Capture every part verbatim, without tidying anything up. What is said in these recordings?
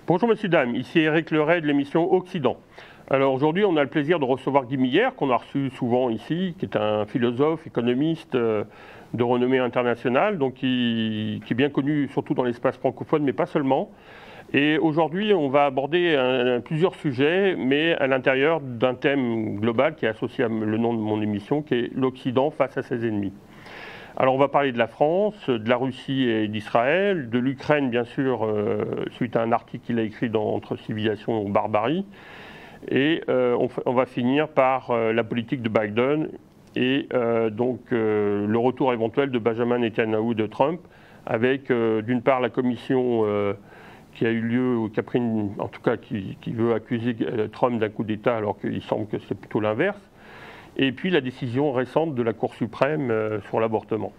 Bonjour messieurs, dames, ici Éric Leray de l'émission Occident. Alors aujourd'hui, on a le plaisir de recevoir Guy Millière, qu'on a reçu souvent ici, qui est un philosophe, économiste euh, de renommée internationale, donc qui, qui est bien connu surtout dans l'espace francophone, mais pas seulement. Et aujourd'hui, on va aborder un, un, plusieurs sujets, mais à l'intérieur d'un thème global qui est associé à le nom de mon émission, qui est l'Occident face à ses ennemis. Alors on va parler de la France, de la Russie et d'Israël, de l'Ukraine bien sûr, euh, suite à un article qu'il a écrit dans Entre civilisation et barbarie. Et euh, on, on va finir par euh, la politique de Biden et euh, donc euh, le retour éventuel de Benjamin Netanyahu de Trump, avec euh, d'une part la commission euh, qui a eu lieu, ou qui a pris une, en tout cas qui, qui veut accuser Trump d'un coup d'État alors qu'il semble que c'est plutôt l'inverse. Et puis la décision récente de la Cour suprême euh, sur l'avortement.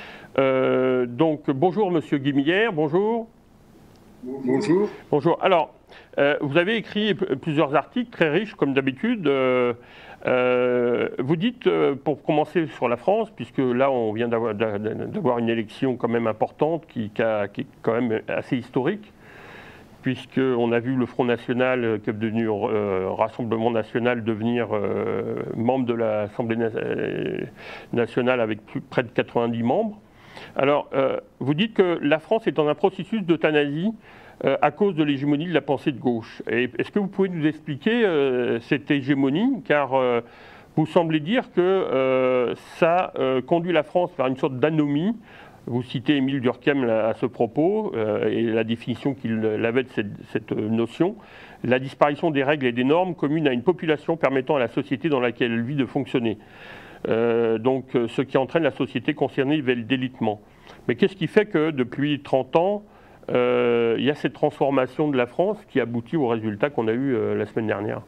Euh, donc bonjour Monsieur Guy Millière, bonjour. Bonjour. Bonjour. Alors, euh, vous avez écrit plusieurs articles très riches comme d'habitude. Euh, euh, vous dites, euh, pour commencer sur la France, puisque là on vient d'avoir, d'avoir une élection quand même importante qui, qui, a, qui est quand même assez historique, puisqu'on a vu le Front National, qui est devenu euh, Rassemblement National, devenir euh, membre de l'Assemblée nationale avec plus, près de quatre-vingt-dix membres. Alors, euh, vous dites que la France est dans un processus d'euthanasie euh, à cause de l'hégémonie de la pensée de gauche. Et est-ce que vous pouvez nous expliquer euh, cette hégémonie? Car euh, vous semblez dire que euh, ça euh, conduit la France vers une sorte d'anomie. Vous citez Émile Durkheim à ce propos, euh, et la définition qu'il avait de cette, cette notion. La disparition des règles et des normes communes à une population permettant à la société dans laquelle elle vit de fonctionner. Euh, donc, ce qui entraîne la société concernée vers le délitement. Mais qu'est-ce qui fait que depuis trente ans, euh, il y a cette transformation de la France qui aboutit au résultat qu'on a eu euh, la semaine dernière?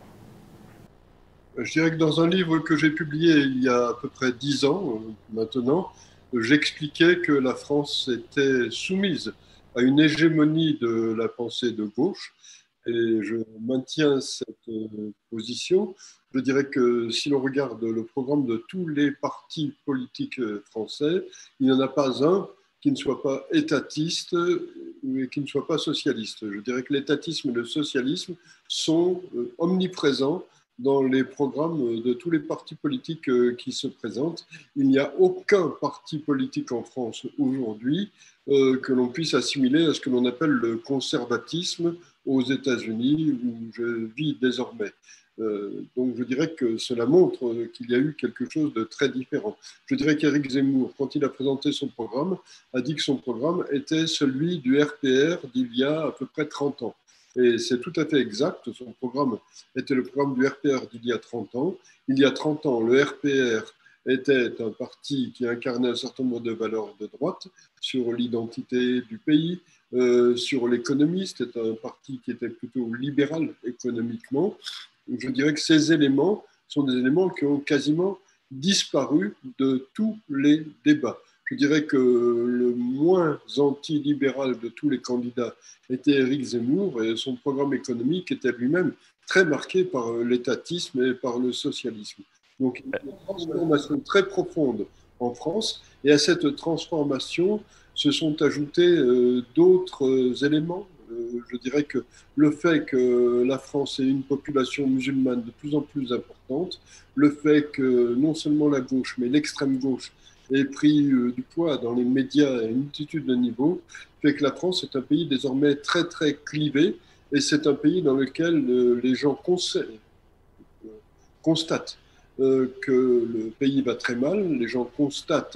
Je dirais que dans un livre que j'ai publié il y a à peu près dix ans euh, maintenant, j'expliquais que la France était soumise à une hégémonie de la pensée de gauche, et je maintiens cette position. Je dirais que si l'on regarde le programme de tous les partis politiques français, il n'y en a pas un qui ne soit pas étatiste et qui ne soit pas socialiste. Je dirais que l'étatisme et le socialisme sont omniprésents dans les programmes de tous les partis politiques qui se présentent. Il n'y a aucun parti politique en France aujourd'hui euh, que l'on puisse assimiler à ce que l'on appelle le conservatisme aux États-Unis, où je vis désormais. Euh, donc je dirais que cela montre qu'il y a eu quelque chose de très différent. Je dirais qu'Éric Zemmour, quand il a présenté son programme, a dit que son programme était celui du R P R d'il y a à peu près trente ans. Et c'est tout à fait exact, son programme était le programme du R P R d'il y a trente ans. Il y a trente ans, le R P R était un parti qui incarnait un certain nombre de valeurs de droite sur l'identité du pays, euh, sur l'économie. C'était un parti qui était plutôt libéral économiquement. Je dirais que ces éléments sont des éléments qui ont quasiment disparu de tous les débats. Je dirais que le moins anti-libéral de tous les candidats était Éric Zemmour, et son programme économique était lui-même très marqué par l'étatisme et par le socialisme. Donc il y a une transformation très profonde en France, et à cette transformation se sont ajoutés euh, d'autres éléments. Euh, je dirais que le fait que la France ait une population musulmane de plus en plus importante, le fait que non seulement la gauche, mais l'extrême gauche ait pris euh, du poids dans les médias à une multitude de niveaux, fait que la France est un pays désormais très très clivé, et c'est un pays dans lequel euh, les gens conseillent, euh, constatent euh, que le pays va très mal, les gens constatent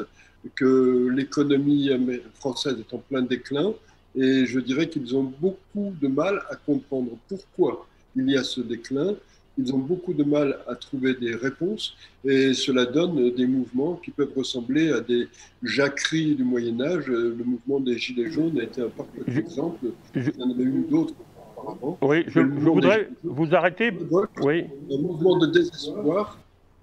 que l'économie française est en plein déclin, et je dirais qu'ils ont beaucoup de mal à comprendre pourquoi il y a ce déclin. Ils ont beaucoup de mal à trouver des réponses, et cela donne des mouvements qui peuvent ressembler à des jacqueries du Moyen-Âge. Le mouvement des Gilets jaunes a été un parfait je, exemple. Je, Il y en avait eu d'autres auparavant. Oui, je, je voudrais vous arrêter. Oui. Un mouvement de désespoir.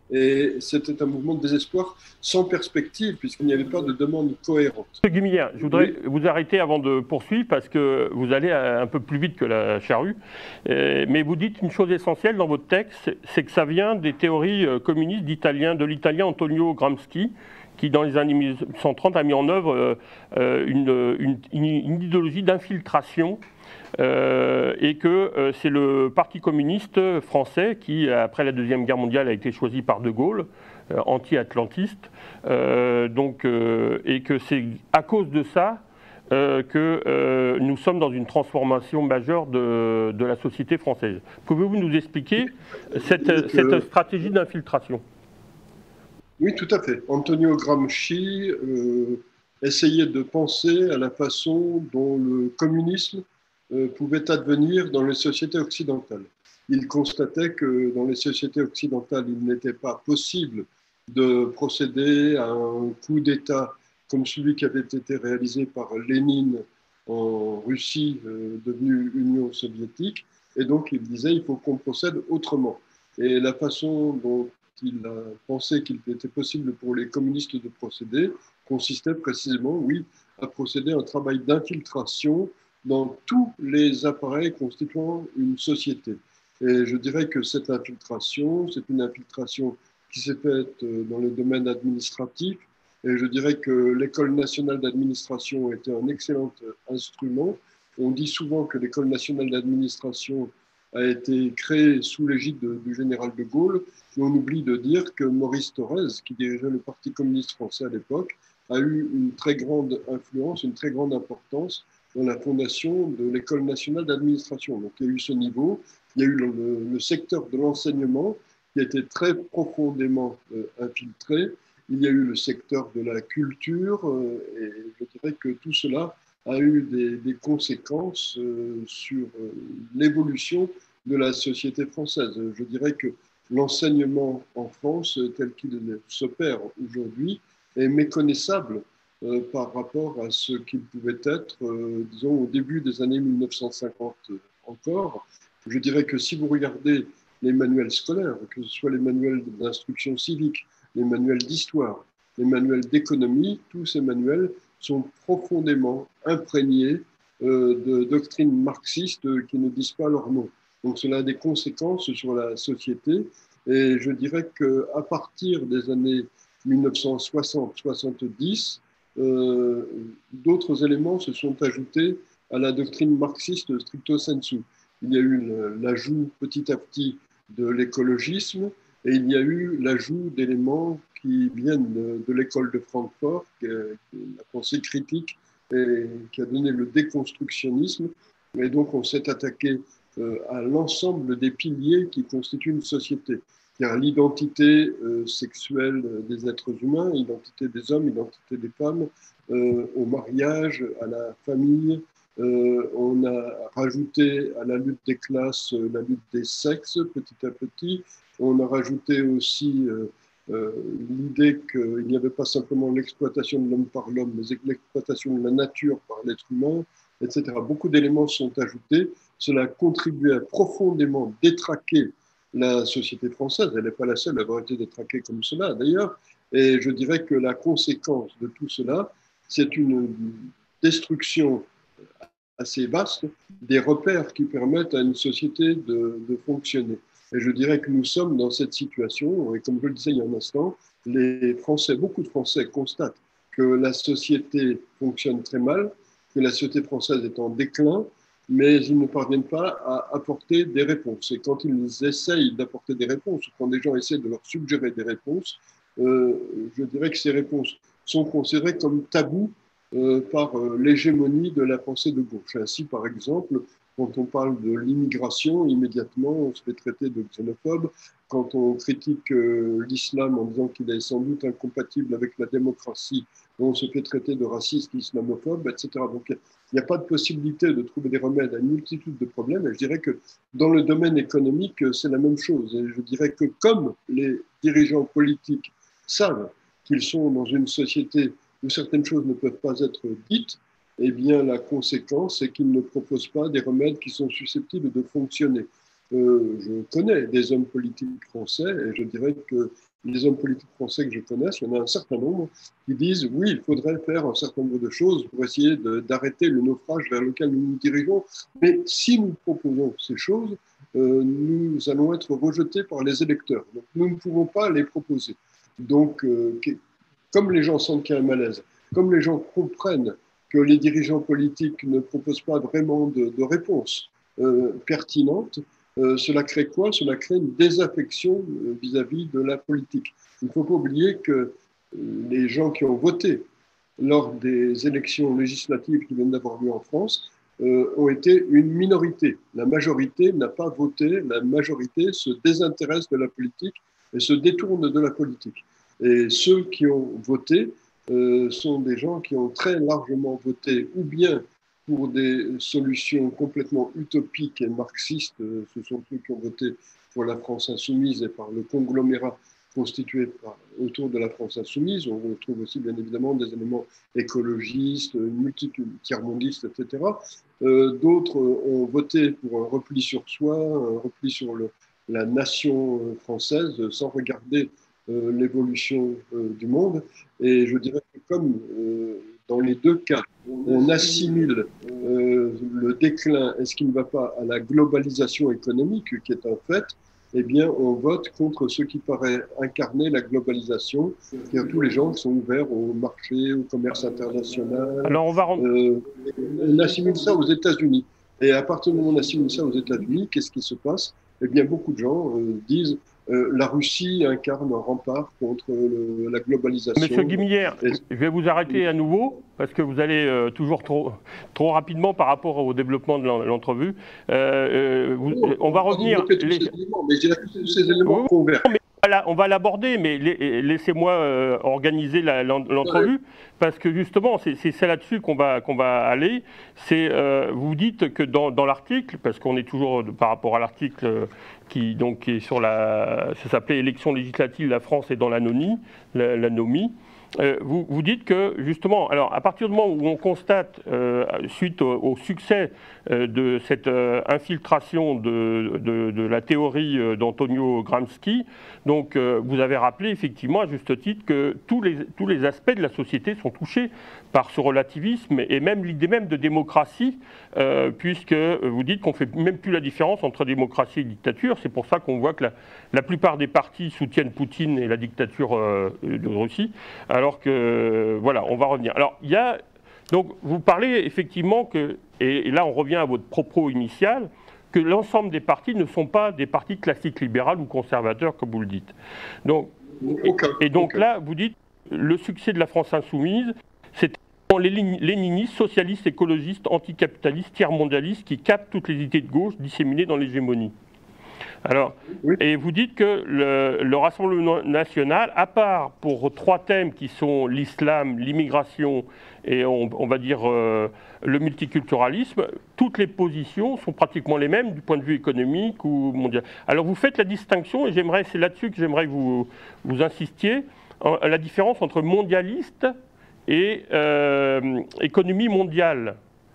Et c'était un mouvement de désespoir sans perspective, puisqu'il n'y avait pas de demande cohérente. Monsieur Guy Millière, je voudrais oui. vous arrêter avant de poursuivre, parce que vous allez un peu plus vite que la charrue. Mais vous dites une chose essentielle dans votre texte, c'est que ça vient des théories communistes d'italien, de l'italien Antonio Gramsci, qui dans les années mille neuf cent trente a mis en œuvre euh, une, une, une idéologie d'infiltration. Euh, et que euh, c'est le Parti communiste français qui, après la Deuxième Guerre mondiale, a été choisi par De Gaulle, euh, anti-atlantiste, euh, donc, euh, et que c'est à cause de ça euh, que euh, nous sommes dans une transformation majeure de, de la société française. Pouvez-vous nous expliquer cette, cette stratégie d'infiltration? Oui, tout à fait. Antonio Gramsci euh, essayait de penser à la façon dont le communisme euh, pouvait advenir dans les sociétés occidentales. Il constatait que dans les sociétés occidentales, il n'était pas possible de procéder à un coup d'État comme celui qui avait été réalisé par Lénine en Russie, euh, devenue Union soviétique. Et donc, il disait il faut qu'on procède autrement. Et la façon dont il a pensé qu'il était possible pour les communistes de procéder consistait précisément, oui, à procéder à un travail d'infiltration dans tous les appareils constituant une société. Et je dirais que cette infiltration, c'est une infiltration qui s'est faite dans le domaine administratif. Et je dirais que l'École nationale d'administration était un excellent instrument. On dit souvent que l'École nationale d'administration a été créée sous l'égide du général de Gaulle, mais on oublie de dire que Maurice Thorez, qui dirigeait le Parti communiste français à l'époque, a eu une très grande influence, une très grande importance dans la fondation de l'École nationale d'administration. Donc il y a eu ce niveau, il y a eu le, le secteur de l'enseignement qui a été très profondément euh, infiltré, il y a eu le secteur de la culture, euh, et je dirais que tout cela a eu des, des conséquences euh, sur euh, l'évolution de la société française. Je dirais que l'enseignement en France, tel qu'il s'opère aujourd'hui, est méconnaissable euh, par rapport à ce qu'il pouvait être, euh, disons, au début des années mille neuf cent cinquante encore. Je dirais que si vous regardez les manuels scolaires, que ce soit les manuels d'instruction civique, les manuels d'histoire, les manuels d'économie, tous ces manuels sont profondément imprégnés euh, de doctrines marxistes qui ne disent pas leur nom. Donc cela a des conséquences sur la société. Et je dirais qu'à partir des années mille neuf cent soixante soixante-dix, euh, d'autres éléments se sont ajoutés à la doctrine marxiste stricto sensu. Il y a eu l'ajout petit à petit de l'écologisme et il y a eu l'ajout d'éléments qui viennent de, de l'école de Francfort, qui est la pensée critique et qui a donné le déconstructionnisme. Et donc on s'est attaqué euh, à l'ensemble des piliers qui constituent une société. C'est-à-dire l'identité euh, sexuelle des êtres humains, l'identité des hommes, l'identité des femmes, euh, au mariage, à la famille. Euh, on a rajouté à la lutte des classes euh, la lutte des sexes petit à petit. On a rajouté aussi euh, euh, l'idée qu'il n'y avait pas simplement l'exploitation de l'homme par l'homme, mais l'exploitation de la nature par l'être humain, et cetera. Beaucoup d'éléments sont ajoutés. Cela a contribué à profondément détraquer la société française. Elle n'est pas la seule à avoir été détraquée comme cela, d'ailleurs. Et je dirais que la conséquence de tout cela, c'est une destruction assez vaste des repères qui permettent à une société de, de fonctionner. Et je dirais que nous sommes dans cette situation, et comme je le disais il y a un instant, les Français, beaucoup de Français constatent que la société fonctionne très mal, que la société française est en déclin, mais ils ne parviennent pas à apporter des réponses. Et quand ils essayent d'apporter des réponses, ou quand des gens essaient de leur suggérer des réponses, euh, je dirais que ces réponses sont considérées comme tabous euh, par euh, l'hégémonie de la pensée de gauche. Ainsi, par exemple, quand on parle de l'immigration, immédiatement, on se fait traiter de xénophobe. Quand on critique euh, l'islam en disant qu'il est sans doute incompatible avec la démocratie, on se fait traiter de raciste, islamophobe, et cetera. Donc, il n'y a pas de possibilité de trouver des remèdes à une multitude de problèmes. Et je dirais que dans le domaine économique, c'est la même chose. Et je dirais que comme les dirigeants politiques savent qu'ils sont dans une société où certaines choses ne peuvent pas être dites, eh bien, la conséquence, c'est qu'ils ne proposent pas des remèdes qui sont susceptibles de fonctionner. Euh, je connais des hommes politiques français et je dirais que les hommes politiques français que je connaisse, il y en a un certain nombre qui disent oui, il faudrait faire un certain nombre de choses pour essayer d'arrêter le naufrage vers lequel nous nous dirigeons. Mais si nous proposons ces choses, euh, nous allons être rejetés par les électeurs. Donc, nous ne pouvons pas les proposer. Donc, euh, comme les gens sentent qu'il y a un malaise, comme les gens comprennent que les dirigeants politiques ne proposent pas vraiment de, de réponse euh, pertinente, euh, cela crée quoi? Cela crée une désaffection euh, vis-à-vis de la politique. Il ne faut pas oublier que euh, les gens qui ont voté lors des élections législatives qui viennent d'avoir lieu en France euh, ont été une minorité. La majorité n'a pas voté, la majorité se désintéresse de la politique et se détourne de la politique. Et ceux qui ont voté euh, sont des gens qui ont très largement voté ou bien pour des solutions complètement utopiques et marxistes, ce sont ceux qui ont voté pour la France insoumise et par le conglomérat constitué par, autour de la France insoumise. On retrouve aussi bien évidemment des éléments écologistes, multi-tiers-mondistes, et cetera. Euh, D'autres ont voté pour un repli sur soi, un repli sur le, la nation française, sans regarder euh, l'évolution euh, du monde. Et je dirais que comme euh, dans les deux cas, on assimile euh, le déclin, et ce qui ne va pas, à la globalisation économique, qui est un fait, eh bien, on vote contre ce qui paraît incarner la globalisation, c'est-à-dire tous les gens qui sont ouverts au marché, au commerce international. Alors, on va rendre... euh, on assimile ça aux États-Unis. Et à partir du moment où on assimile ça aux États-Unis, qu'est-ce qui se passe? Eh bien, beaucoup de gens euh, disent euh, la Russie incarne un rempart contre le, la globalisation. Monsieur Guimilière, Et... je vais vous arrêter à nouveau, parce que vous allez euh, toujours trop, trop rapidement par rapport au développement de l'entrevue. Euh, euh, vous, non, on va revenir... Les... Ces éléments, mais j'ai tous ces éléments convergent. On va l'aborder, mais laissez-moi euh, organiser l'entrevue, ouais. Parce que justement, c'est là-dessus qu'on va, qu'on va aller. Euh, vous dites que dans, dans l'article, parce qu'on est toujours par rapport à l'article qui, donc, qui est sur la... ça s'appelait « Élections législatives, la France est dans l'anomie », l'anomie. Euh, vous, vous dites que, justement, alors à partir du moment où on constate, euh, suite au, au succès euh, de cette euh, infiltration de, de, de la théorie euh, d'Antonio Gramsci, donc euh, vous avez rappelé effectivement à juste titre que tous les, tous les aspects de la société sont touchés par ce relativisme et même l'idée même de démocratie, euh, puisque vous dites qu'on ne fait même plus la différence entre démocratie et dictature. C'est pour ça qu'on voit que la, la plupart des partis soutiennent Poutine et la dictature euh, de Russie. Alors que, voilà, on va revenir. Alors, il y a, donc, vous parlez effectivement que, et, et là on revient à votre propos initial, que l'ensemble des partis ne sont pas des partis classiques libéraux ou conservateurs, comme vous le dites. Donc, okay. et, et donc okay. Là, vous dites, le succès de la France insoumise, c'est les léninistes, socialistes, écologistes, anticapitalistes, tiers-mondialistes qui captent toutes les idées de gauche disséminées dans l'hégémonie. Alors, oui. Et vous dites que le, le Rassemblement national, à part pour trois thèmes qui sont l'islam, l'immigration et on, on va dire euh, le multiculturalisme, toutes les positions sont pratiquement les mêmes du point de vue économique ou mondial. Alors vous faites la distinction, et j'aimerais, c'est là-dessus que j'aimerais que vous, vous insistiez, en, la différence entre mondialiste et euh, économie mondiale.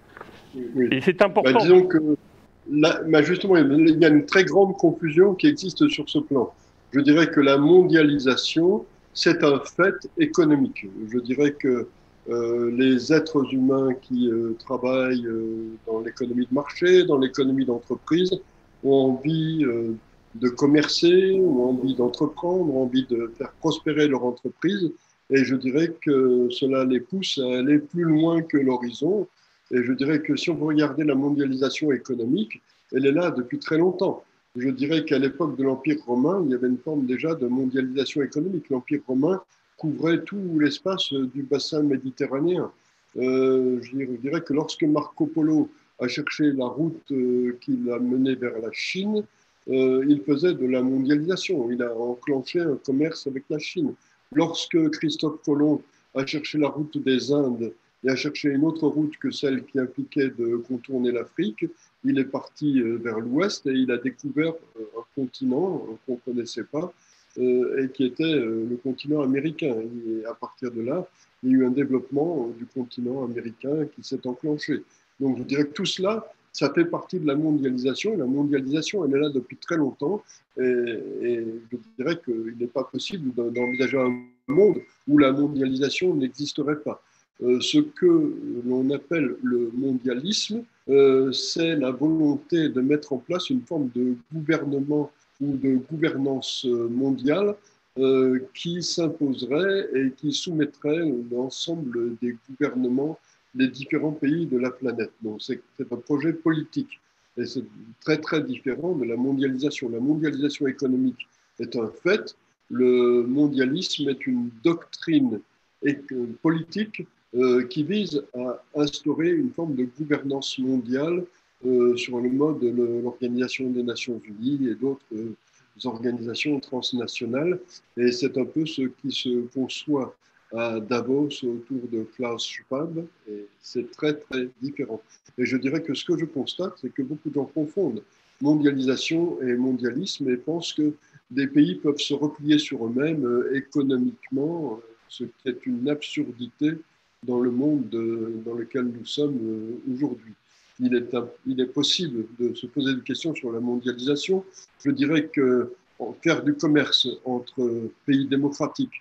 Oui. Et c'est important. Bah, disons que Là, bah justement, il y a une très grande confusion qui existe sur ce plan. Je dirais que la mondialisation, c'est un fait économique. Je dirais que euh, les êtres humains qui euh, travaillent euh, dans l'économie de marché, dans l'économie d'entreprise, ont envie euh, de commercer, ont envie d'entreprendre, ont envie de faire prospérer leur entreprise. Et je dirais que cela les pousse à aller plus loin que l'horizon. Et je dirais que si on veut regarder la mondialisation économique, elle est là depuis très longtemps. Je dirais qu'à l'époque de l'Empire romain, il y avait une forme déjà de mondialisation économique. L'Empire romain couvrait tout l'espace du bassin méditerranéen. Euh, je dirais que lorsque Marco Polo a cherché la route euh, qui l'a mené vers la Chine, euh, il faisait de la mondialisation. Il a enclenché un commerce avec la Chine. Lorsque Christophe Colomb a cherché la route des Indes, et a cherché une autre route que celle qui impliquait de contourner l'Afrique. Il est parti vers l'ouest et il a découvert un continent qu'on ne connaissait pas euh, et qui était euh, le continent américain. Et à partir de là, il y a eu un développement du continent américain qui s'est enclenché. Donc je dirais que tout cela, ça fait partie de la mondialisation. Et la mondialisation, elle est là depuis très longtemps. Et, et je dirais qu'il n'est pas possible d'envisager un monde où la mondialisation n'existerait pas. Euh, ce que l'on appelle le mondialisme, euh, c'est la volonté de mettre en place une forme de gouvernement ou de gouvernance mondiale euh, qui s'imposerait et qui soumettrait l'ensemble des gouvernements des différents pays de la planète. Donc c'est un projet politique et c'est très très différent de la mondialisation. La mondialisation économique est un fait, le mondialisme est une doctrine politique euh, qui vise à instaurer une forme de gouvernance mondiale euh, sur le mode de l'Organisation des Nations Unies et d'autres euh, organisations transnationales. Et c'est un peu ce qui se conçoit à Davos autour de Klaus Schwab. Et c'est très, très différent. Et je dirais que ce que je constate, c'est que beaucoup de gens confondent mondialisation et mondialisme et pensent que des pays peuvent se replier sur eux-mêmes euh, économiquement, euh, ce qui est une absurdité dans le monde euh, dans lequel nous sommes euh, aujourd'hui. Il est, il est possible de se poser des questions sur la mondialisation. Je dirais que faire du commerce entre pays démocratiques,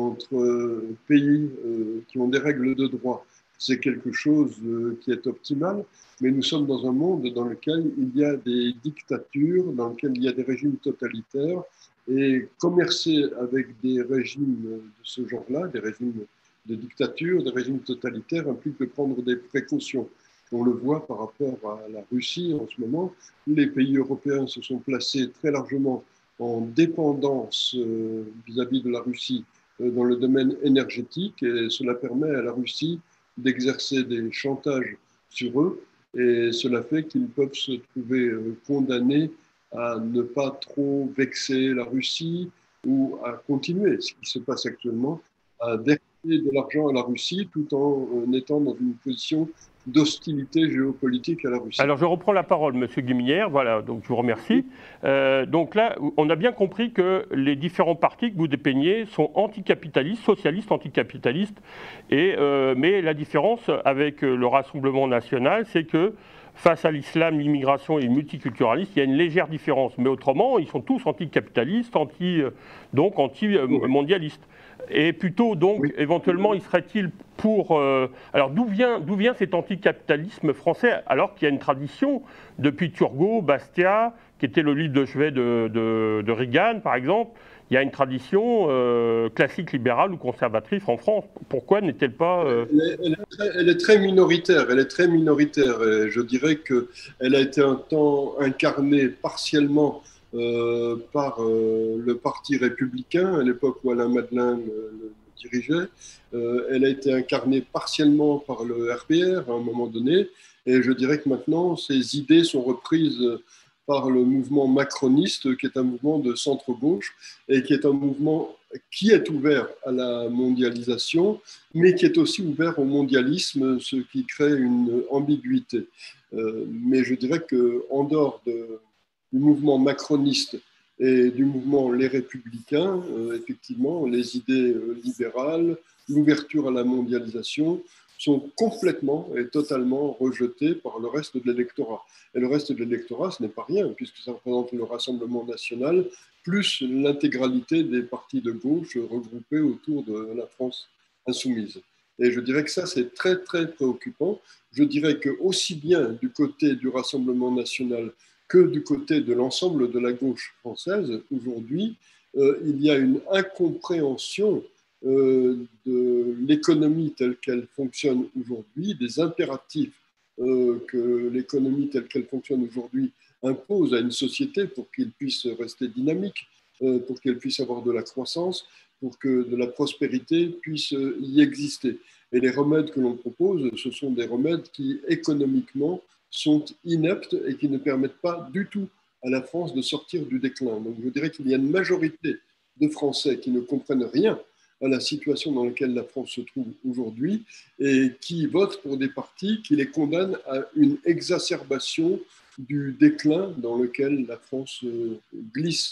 entre pays qui ont des règles de droit, c'est quelque chose qui est optimal, mais nous sommes dans un monde dans lequel il y a des dictatures, dans lequel il y a des régimes totalitaires, et commercer avec des régimes de ce genre-là, des régimes de dictature, des régimes totalitaires, implique de prendre des précautions. On le voit par rapport à la Russie en ce moment. Les pays européens se sont placés très largement en dépendance vis-à-vis de la Russie dans le domaine énergétique et cela permet à la Russie d'exercer des chantages sur eux et cela fait qu'ils peuvent se trouver condamnés à ne pas trop vexer la Russie ou à continuer, ce qui se passe actuellement, à verser de l'argent à la Russie tout en étant dans une position d'hostilité géopolitique à la Russie. Alors je reprends la parole, Monsieur Guimilière, voilà, donc je vous remercie. Euh, donc là, on a bien compris que les différents partis que vous dépeignez sont anticapitalistes, socialistes anticapitalistes, et, euh, mais la différence avec le Rassemblement national, c'est que face à l'islam, l'immigration et le multiculturalisme, il y a une légère différence. Mais autrement, ils sont tous anticapitalistes, anti, donc anti-mondialistes. Et plutôt, donc, oui. éventuellement, il serait-il pour... Euh, alors, d'où vient, d'où vient cet anticapitalisme français, alors qu'il y a une tradition, depuis Turgot, Bastia, qui était le livre de chevet de, de, de Reagan, par exemple, il y a une tradition euh, classique libérale ou conservatrice en France. Pourquoi n'est-elle pas... Euh... Elle, est, elle, est très, elle est très minoritaire, elle est très minoritaire. Et je dirais qu'elle a été un temps incarnée partiellement Euh, par euh, le Parti républicain, à l'époque où Alain Madelin le, le dirigeait. Euh, elle a été incarnée partiellement par le R P R à un moment donné, et je dirais que maintenant, ces idées sont reprises par le mouvement macroniste, qui est un mouvement de centre-gauche, et qui est un mouvement qui est ouvert à la mondialisation, mais qui est aussi ouvert au mondialisme, ce qui crée une ambiguïté. Euh, mais je dirais qu'en dehors de du mouvement macroniste et du mouvement Les Républicains, euh, effectivement, les idées euh, libérales, l'ouverture à la mondialisation sont complètement et totalement rejetées par le reste de l'électorat. Et le reste de l'électorat, ce n'est pas rien, puisque ça représente le Rassemblement national, plus l'intégralité des partis de gauche regroupés autour de la France insoumise. Et je dirais que ça, c'est très, très préoccupant. Je dirais que aussi bien du côté du Rassemblement national que du côté de l'ensemble de la gauche française, aujourd'hui, euh, il y a une incompréhension euh, de l'économie telle qu'elle fonctionne aujourd'hui, des impératifs euh, que l'économie telle qu'elle fonctionne aujourd'hui impose à une société pour qu'elle puisse rester dynamique, euh, pour qu'elle puisse avoir de la croissance, pour que de la prospérité puisse y exister. Et les remèdes que l'on propose, ce sont des remèdes qui, économiquement, sont ineptes et qui ne permettent pas du tout à la France de sortir du déclin. Donc je dirais qu'il y a une majorité de Français qui ne comprennent rien à la situation dans laquelle la France se trouve aujourd'hui et qui votent pour des partis qui les condamnent à une exacerbation du déclin dans lequel la France glisse.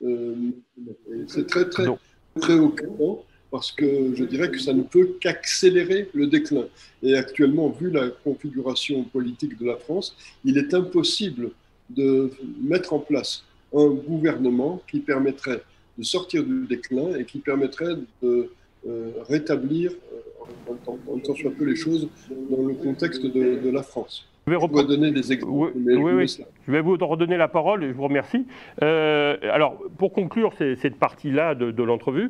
C'est très, très préoccupant, parce que je dirais que ça ne peut qu'accélérer le déclin. Et actuellement, vu la configuration politique de la France, il est impossible de mettre en place un gouvernement qui permettrait de sortir du déclin et qui permettrait de euh, rétablir, euh, en tant soit peu les choses, dans le contexte de, de la France. Je vais reprendre... donner des exemples. Oui, oui, oui. Je vais vous redonner la parole et je vous remercie. Euh, alors, pour conclure cette partie-là de, de l'entrevue,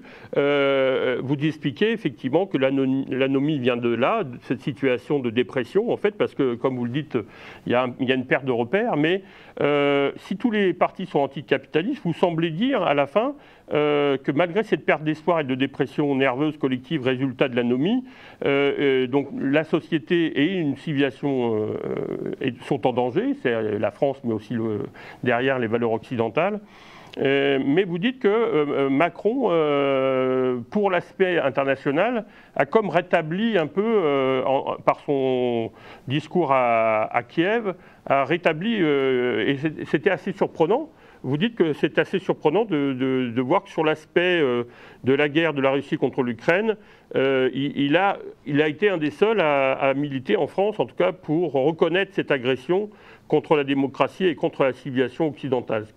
euh, vous expliquez effectivement que l'anomie vient de là, de cette situation de dépression, en fait, parce que, comme vous le dites, il y a, un, il y a une perte de repères, mais euh, si tous les partis sont anticapitalistes, vous semblez dire à la fin euh, que malgré cette perte d'espoir et de dépression nerveuse collective résultat de l'anomie, euh, euh, donc la société et une civilisation euh, sont en danger, c'est la France, mais aussi le, derrière les valeurs occidentales. Euh, mais vous dites que euh, Macron, euh, pour l'aspect international, a comme rétabli un peu, euh, en, par son discours à, à Kiev, a rétabli, euh, et c'était assez surprenant. Vous dites que c'est assez surprenant de, de, de voir que sur l'aspect euh, de la guerre de la Russie contre l'Ukraine, euh, il, il, a, il a été un des seuls à, à militer en France, en tout cas, pour reconnaître cette agression contre la démocratie et contre la civilisation occidentale.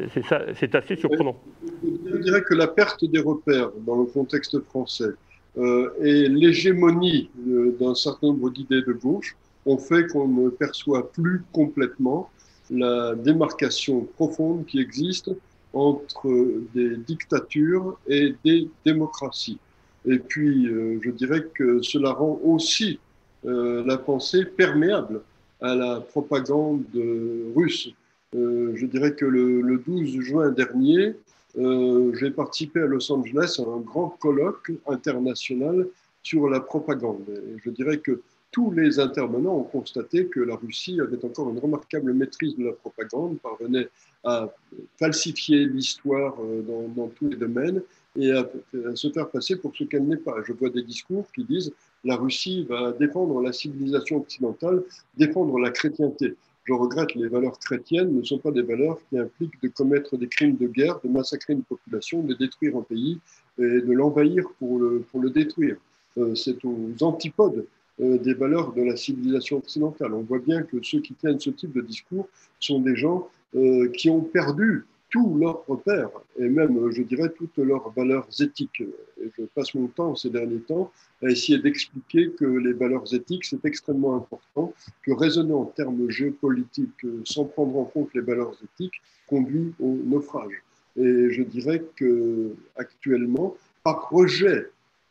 C'est assez surprenant. Je dirais que la perte des repères dans le contexte français euh, et l'hégémonie euh, d'un certain nombre d'idées de gauche ont fait qu'on ne perçoit plus complètement la démarcation profonde qui existe entre des dictatures et des démocraties. Et puis, euh, je dirais que cela rend aussi euh, la pensée perméable à la propagande russe. Euh, je dirais que le, le douze juin dernier, euh, j'ai participé à Los Angeles à un grand colloque international sur la propagande. Et je dirais que tous les intervenants ont constaté que la Russie avait encore une remarquable maîtrise de la propagande, parvenait à falsifier l'histoire dans, dans tous les domaines et à, à se faire passer pour ce qu'elle n'est pas. Je vois des discours qui disent la Russie va défendre la civilisation occidentale, défendre la chrétienté. Je regrette, les valeurs chrétiennes ne sont pas des valeurs qui impliquent de commettre des crimes de guerre, de massacrer une population, de détruire un pays et de l'envahir pour le, pour le détruire. Euh, c'est aux antipodes euh, des valeurs de la civilisation occidentale. On voit bien que ceux qui tiennent ce type de discours sont des gens euh, qui ont perdu tous leurs repères et même, je dirais, toutes leurs valeurs éthiques. Et je passe mon temps ces derniers temps à essayer d'expliquer que les valeurs éthiques, c'est extrêmement important, que raisonner en termes géopolitiques sans prendre en compte les valeurs éthiques conduit au naufrage. Et je dirais qu'actuellement, par rejet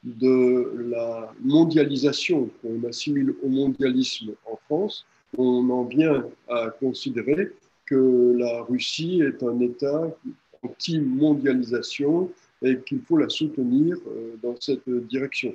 de la mondialisation qu'on assimile au mondialisme en France, on en vient à considérer que la Russie est un État anti-mondialisation et qu'il faut la soutenir dans cette direction.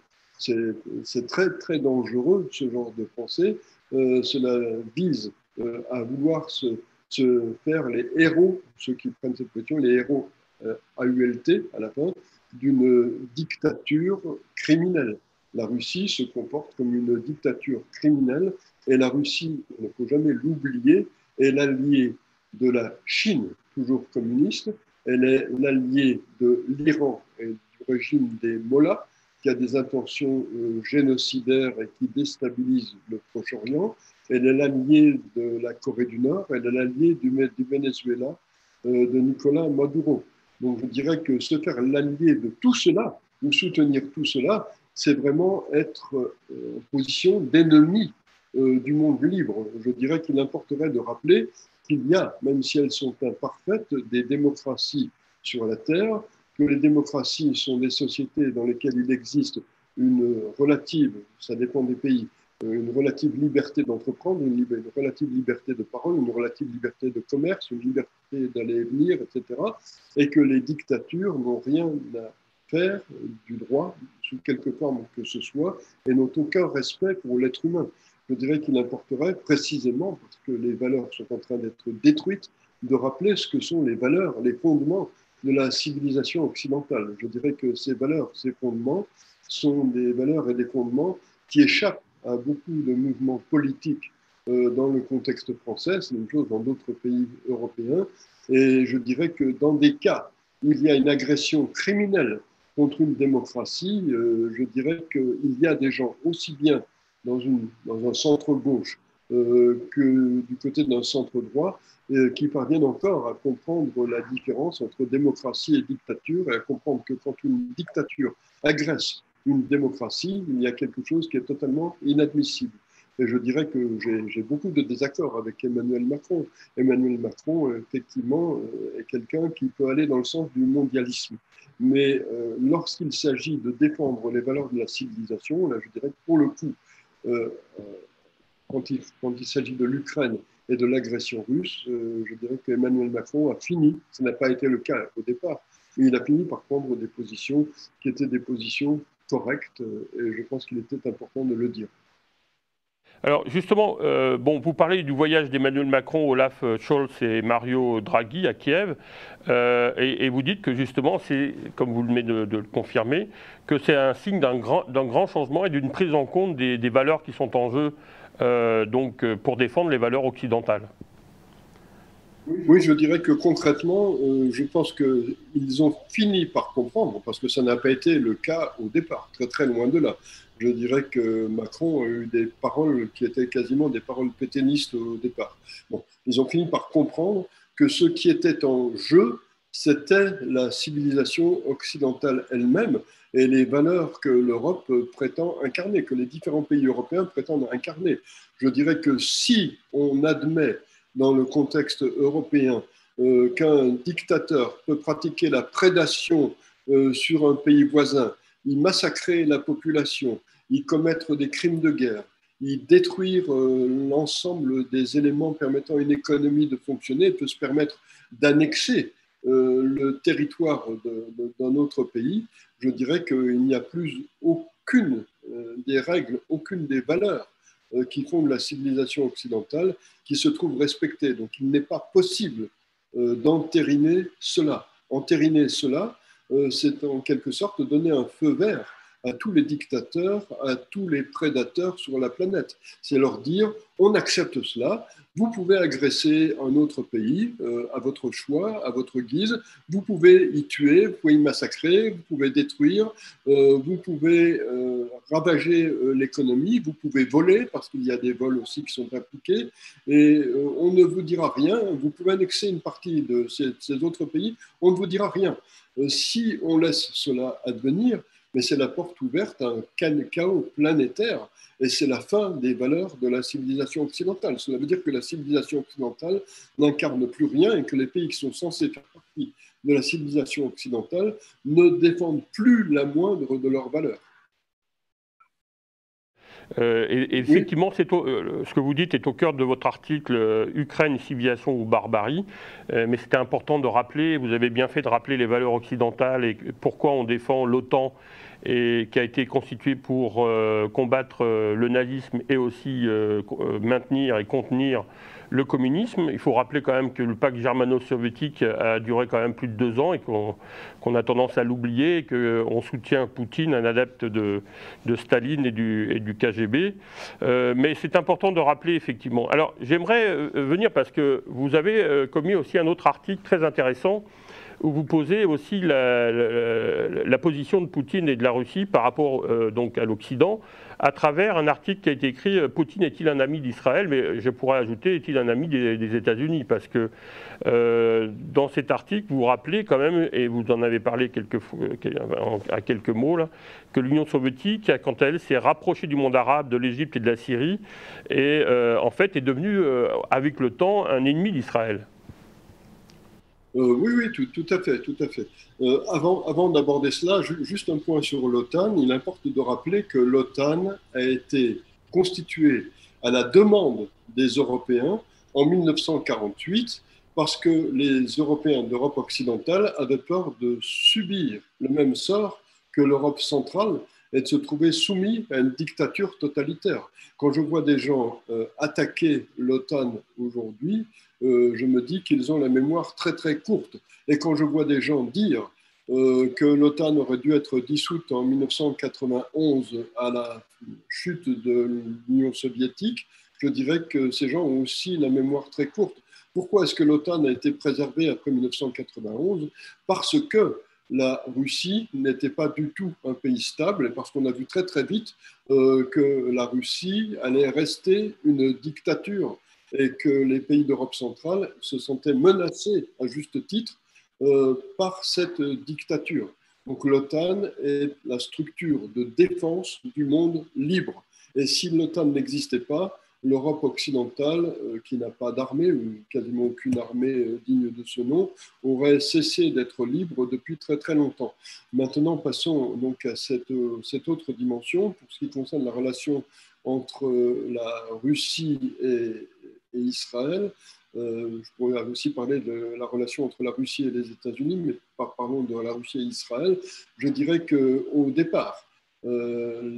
C'est très, très dangereux, ce genre de pensée. Euh, cela vise euh, à vouloir se, se faire les héros, ceux qui prennent cette position, les héros euh, A U L T à la fin, d'une dictature criminelle. La Russie se comporte comme une dictature criminelle et la Russie, il ne faut jamais l'oublier, est l'allié de la Chine, toujours communiste, elle est l'allié de l'Iran et du régime des Mollahs, qui a des intentions euh, génocidaires et qui déstabilise le Proche-Orient. Elle est l'alliée de la Corée du Nord, elle est l'alliée du, du Venezuela, euh, de Nicolas Maduro. Donc je dirais que se faire l'allié de tout cela, ou soutenir tout cela, c'est vraiment être euh, en position d'ennemi euh, du monde libre. Je dirais qu'il importerait de rappeler qu'il y a, même si elles sont imparfaites, des démocraties sur la Terre, que les démocraties sont des sociétés dans lesquelles il existe une relative, ça dépend des pays, une relative liberté d'entreprendre, une, une relative liberté de parole, une relative liberté de commerce, une liberté d'aller et venir, et cetera. Et que les dictatures n'ont rien à faire du droit, sous quelque forme que ce soit, et n'ont aucun respect pour l'être humain. Je dirais qu'il importerait précisément, parce que les valeurs sont en train d'être détruites, de rappeler ce que sont les valeurs, les fondements de la civilisation occidentale. Je dirais que ces valeurs, ces fondements sont des valeurs et des fondements qui échappent à beaucoup de mouvements politiques euh, dans le contexte français, c'est une chose dans d'autres pays européens, et je dirais que dans des cas où il y a une agression criminelle contre une démocratie, euh, je dirais qu'il y a des gens aussi bien dans, une, dans un centre-gauche euh, que du côté d'un centre-droit euh, qui parviennent encore à comprendre la différence entre démocratie et dictature et à comprendre que quand une dictature agresse une démocratie, il y a quelque chose qui est totalement inadmissible. Et je dirais que j'ai beaucoup de désaccords avec Emmanuel Macron. Emmanuel Macron, effectivement, est quelqu'un qui peut aller dans le sens du mondialisme. Mais euh, lorsqu'il s'agit de défendre les valeurs de la civilisation, là, je dirais que pour le coup, euh, quand il, quand il s'agit de l'Ukraine et de l'agression russe, euh, je dirais qu'Emmanuel Macron a fini, ce n'a pas été le cas au départ, mais il a fini par prendre des positions qui étaient des positions correctes, et je pense qu'il était important de le dire. Alors justement, euh, bon, vous parlez du voyage d'Emmanuel Macron, Olaf Scholz et Mario Draghi à Kiev, euh, et, et vous dites que justement, c'est, comme vous venez de, de le confirmer, que c'est un signe d'un grand, d'un grand changement et d'une prise en compte des, des valeurs qui sont en jeu euh, donc, pour défendre les valeurs occidentales. Oui, je dirais que concrètement, euh, je pense qu'ils ont fini par comprendre, parce que ça n'a pas été le cas au départ, très très loin de là. Je dirais que Macron a eu des paroles qui étaient quasiment des paroles pétainistes au départ. Bon, ils ont fini par comprendre que ce qui était en jeu, c'était la civilisation occidentale elle-même et les valeurs que l'Europe prétend incarner, que les différents pays européens prétendent incarner. Je dirais que si on admet dans le contexte européen euh, qu'un dictateur peut pratiquer la prédation euh, sur un pays voisin, y massacrer la population, y commettre des crimes de guerre, y détruire euh, l'ensemble des éléments permettant à une économie de fonctionner, peut se permettre d'annexer euh, le territoire d'un autre pays, je dirais qu'il n'y a plus aucune euh, des règles, aucune des valeurs qui font de la civilisation occidentale, qui se trouve respectée. Donc il n'est pas possible euh, d'entériner cela. Entériner cela, euh, c'est en quelque sorte donner un feu vert à tous les dictateurs, à tous les prédateurs sur la planète. C'est leur dire, on accepte cela, vous pouvez agresser un autre pays euh, à votre choix, à votre guise, vous pouvez y tuer, vous pouvez y massacrer, vous pouvez détruire, euh, vous pouvez euh, ravager euh, l'économie, vous pouvez voler, parce qu'il y a des vols aussi qui sont appliqués, et euh, on ne vous dira rien, vous pouvez annexer une partie de ces, ces autres pays, on ne vous dira rien. Euh, si on laisse cela advenir, mais c'est la porte ouverte à un chaos planétaire et c'est la fin des valeurs de la civilisation occidentale. Cela veut dire que la civilisation occidentale n'incarne plus rien et que les pays qui sont censés faire partie de la civilisation occidentale ne défendent plus la moindre de leurs valeurs. Euh, et, et effectivement, oui. au, euh, ce que vous dites est au cœur de votre article euh, Ukraine, civilisation ou barbarie. Euh, mais c'était important de rappeler, vous avez bien fait de rappeler les valeurs occidentales et pourquoi on défend l'OTAN et qui a été constituée pour euh, combattre euh, le nazisme et aussi euh, maintenir et contenir le communisme. Il faut rappeler quand même que le pacte germano-soviétique a duré quand même plus de deux ans et qu'on qu'on a tendance à l'oublier et qu'on soutient Poutine, un adepte de, de Staline et du, et du K G B. Euh, mais c'est important de rappeler effectivement. Alors j'aimerais euh, venir parce que vous avez euh, commis aussi un autre article très intéressant où vous posez aussi la, la, la position de Poutine et de la Russie par rapport euh, donc à l'Occident, à travers un article qui a été écrit « Poutine est-il un ami d'Israël ?» mais je pourrais ajouter « Est-il un ami des, des États-Unis ?» Parce que euh, dans cet article, vous vous rappelez quand même, et vous en avez parlé quelques, à quelques mots, là, que l'Union soviétique, quant à elle, s'est rapprochée du monde arabe, de l'Égypte et de la Syrie, et euh, en fait est devenue, euh, avec le temps, un ennemi d'Israël. Euh, oui, oui, tout, tout à fait, tout à fait. Euh, avant avant d'aborder cela, ju juste un point sur l'OTAN. Il importe de rappeler que l'OTAN a été constituée à la demande des Européens en mille neuf cent quarante-huit parce que les Européens d'Europe occidentale avaient peur de subir le même sort que l'Europe centrale et de se trouver soumis à une dictature totalitaire. Quand je vois des gens euh, attaquer l'OTAN aujourd'hui, euh, je me dis qu'ils ont la mémoire très très courte. Et quand je vois des gens dire euh, que l'OTAN aurait dû être dissoute en mille neuf cent quatre-vingt-onze à la chute de l'Union soviétique, je dirais que ces gens ont aussi la mémoire très courte. Pourquoi est-ce que l'OTAN a été préservée après mille neuf cent quatre-vingt-onze? Parce que la Russie n'était pas du tout un pays stable, parce qu'on a vu très très vite euh, que la Russie allait rester une dictature et que les pays d'Europe centrale se sentaient menacés, à juste titre, euh, par cette dictature. Donc l'OTAN est la structure de défense du monde libre. Et si l'OTAN n'existait pas, l'Europe occidentale, euh, qui n'a pas d'armée, ou quasiment aucune armée euh, digne de ce nom, aurait cessé d'être libre depuis très très longtemps. Maintenant, passons donc à cette, euh, cette autre dimension, pour ce qui concerne la relation entre euh, la Russie et, et Israël. Euh, je pourrais aussi parler de la relation entre la Russie et les États-Unis, mais parlons de la Russie et Israël. Je dirais qu'au départ, euh,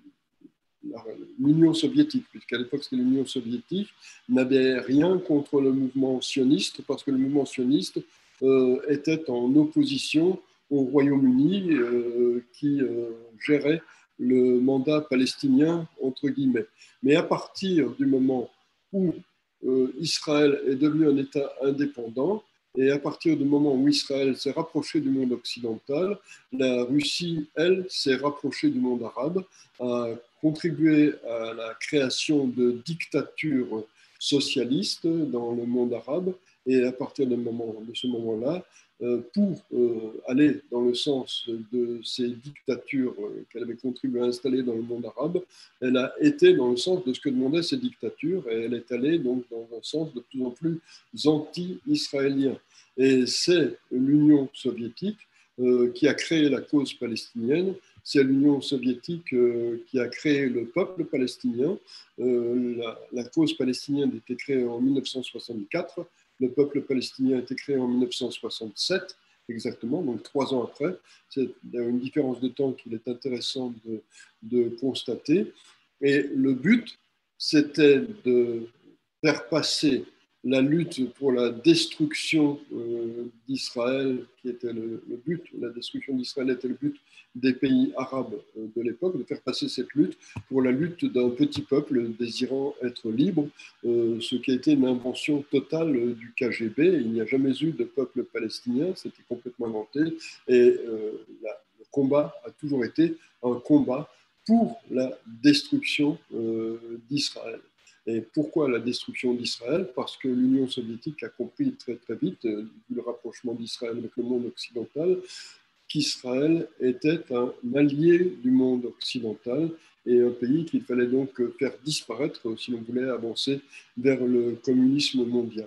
l'Union soviétique, puisqu'à l'époque c'était l'Union soviétique, n'avait rien contre le mouvement sioniste, parce que le mouvement sioniste euh, était en opposition au Royaume-Uni euh, qui euh, gérait le mandat palestinien, entre guillemets. Mais à partir du moment où euh, Israël est devenu un État indépendant, et à partir du moment où Israël s'est rapproché du monde occidental, la Russie, elle, s'est rapprochée du monde arabe, a contribué à la création de dictatures socialistes dans le monde arabe. Et à partir de, moment, de ce moment-là, euh, pour euh, aller dans le sens de ces dictatures euh, qu'elle avait contribué à installer dans le monde arabe, elle a été dans le sens de ce que demandaient ces dictatures, et elle est allée donc dans un sens de plus en plus anti-israélien. Et c'est l'Union soviétique euh, qui a créé la cause palestinienne. C'est l'Union soviétique euh, qui a créé le peuple palestinien. Euh, la, la cause palestinienne a été créée en mille neuf cent soixante-quatre. Le peuple palestinien a été créé en mille neuf cent soixante-sept, exactement, donc trois ans après. C'est une différence de temps qu'il est intéressant de, de constater. Et le but, c'était de faire passer la lutte pour la destruction euh, d'Israël, qui était le, le but, la destruction d'Israël était le but des pays arabes euh, de l'époque, de faire passer cette lutte pour la lutte d'un petit peuple désirant être libre, euh, ce qui a été une invention totale euh, du K G B. Il n'y a jamais eu de peuple palestinien, c'était complètement inventé, et euh, la, le combat a toujours été un combat pour la destruction euh, d'Israël. Et pourquoi la destruction d'Israël? Parce que l'Union soviétique a compris très très vite, euh, le rapprochement d'Israël avec le monde occidental, qu'Israël était un allié du monde occidental et un pays qu'il fallait donc faire disparaître si l'on voulait avancer vers le communisme mondial.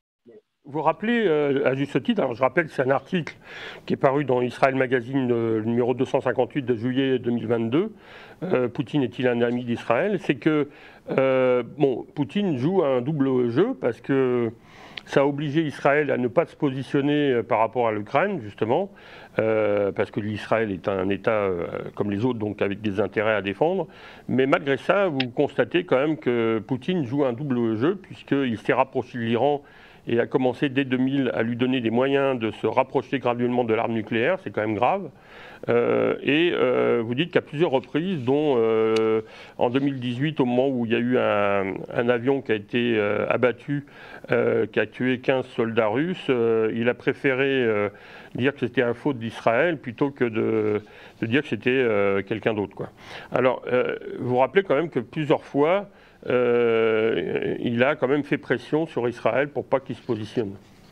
Vous rappelez, euh, à juste titre, alors je rappelle que c'est un article qui est paru dans Israël Magazine, euh, numéro deux cent cinquante-huit de juillet deux mille vingt-deux, euh, Poutine est-il un ami d'Israël? C'est que, euh, bon, Poutine joue un double jeu parce que ça a obligé Israël à ne pas se positionner par rapport à l'Ukraine, justement, euh, parce que l'Israël est un État euh, comme les autres, donc avec des intérêts à défendre. Mais malgré ça, vous constatez quand même que Poutine joue un double jeu, puisqu'il s'est rapproché de l'Iran et a commencé dès deux mille à lui donner des moyens de se rapprocher graduellement de l'arme nucléaire, c'est quand même grave. Euh, et euh, vous dites qu'à plusieurs reprises, dont euh, en deux mille dix-huit, au moment où il y a eu un, un avion qui a été euh, abattu, euh, qui a tué quinze soldats russes, euh, il a préféré euh, dire que c'était un faute d'Israël plutôt que de, de dire que c'était euh, quelqu'un d'autre, quoi. Alors, euh, vous vous rappelez quand même que plusieurs fois, Euh, il a quand même fait pression sur Israël pour pas qu'il se positionne.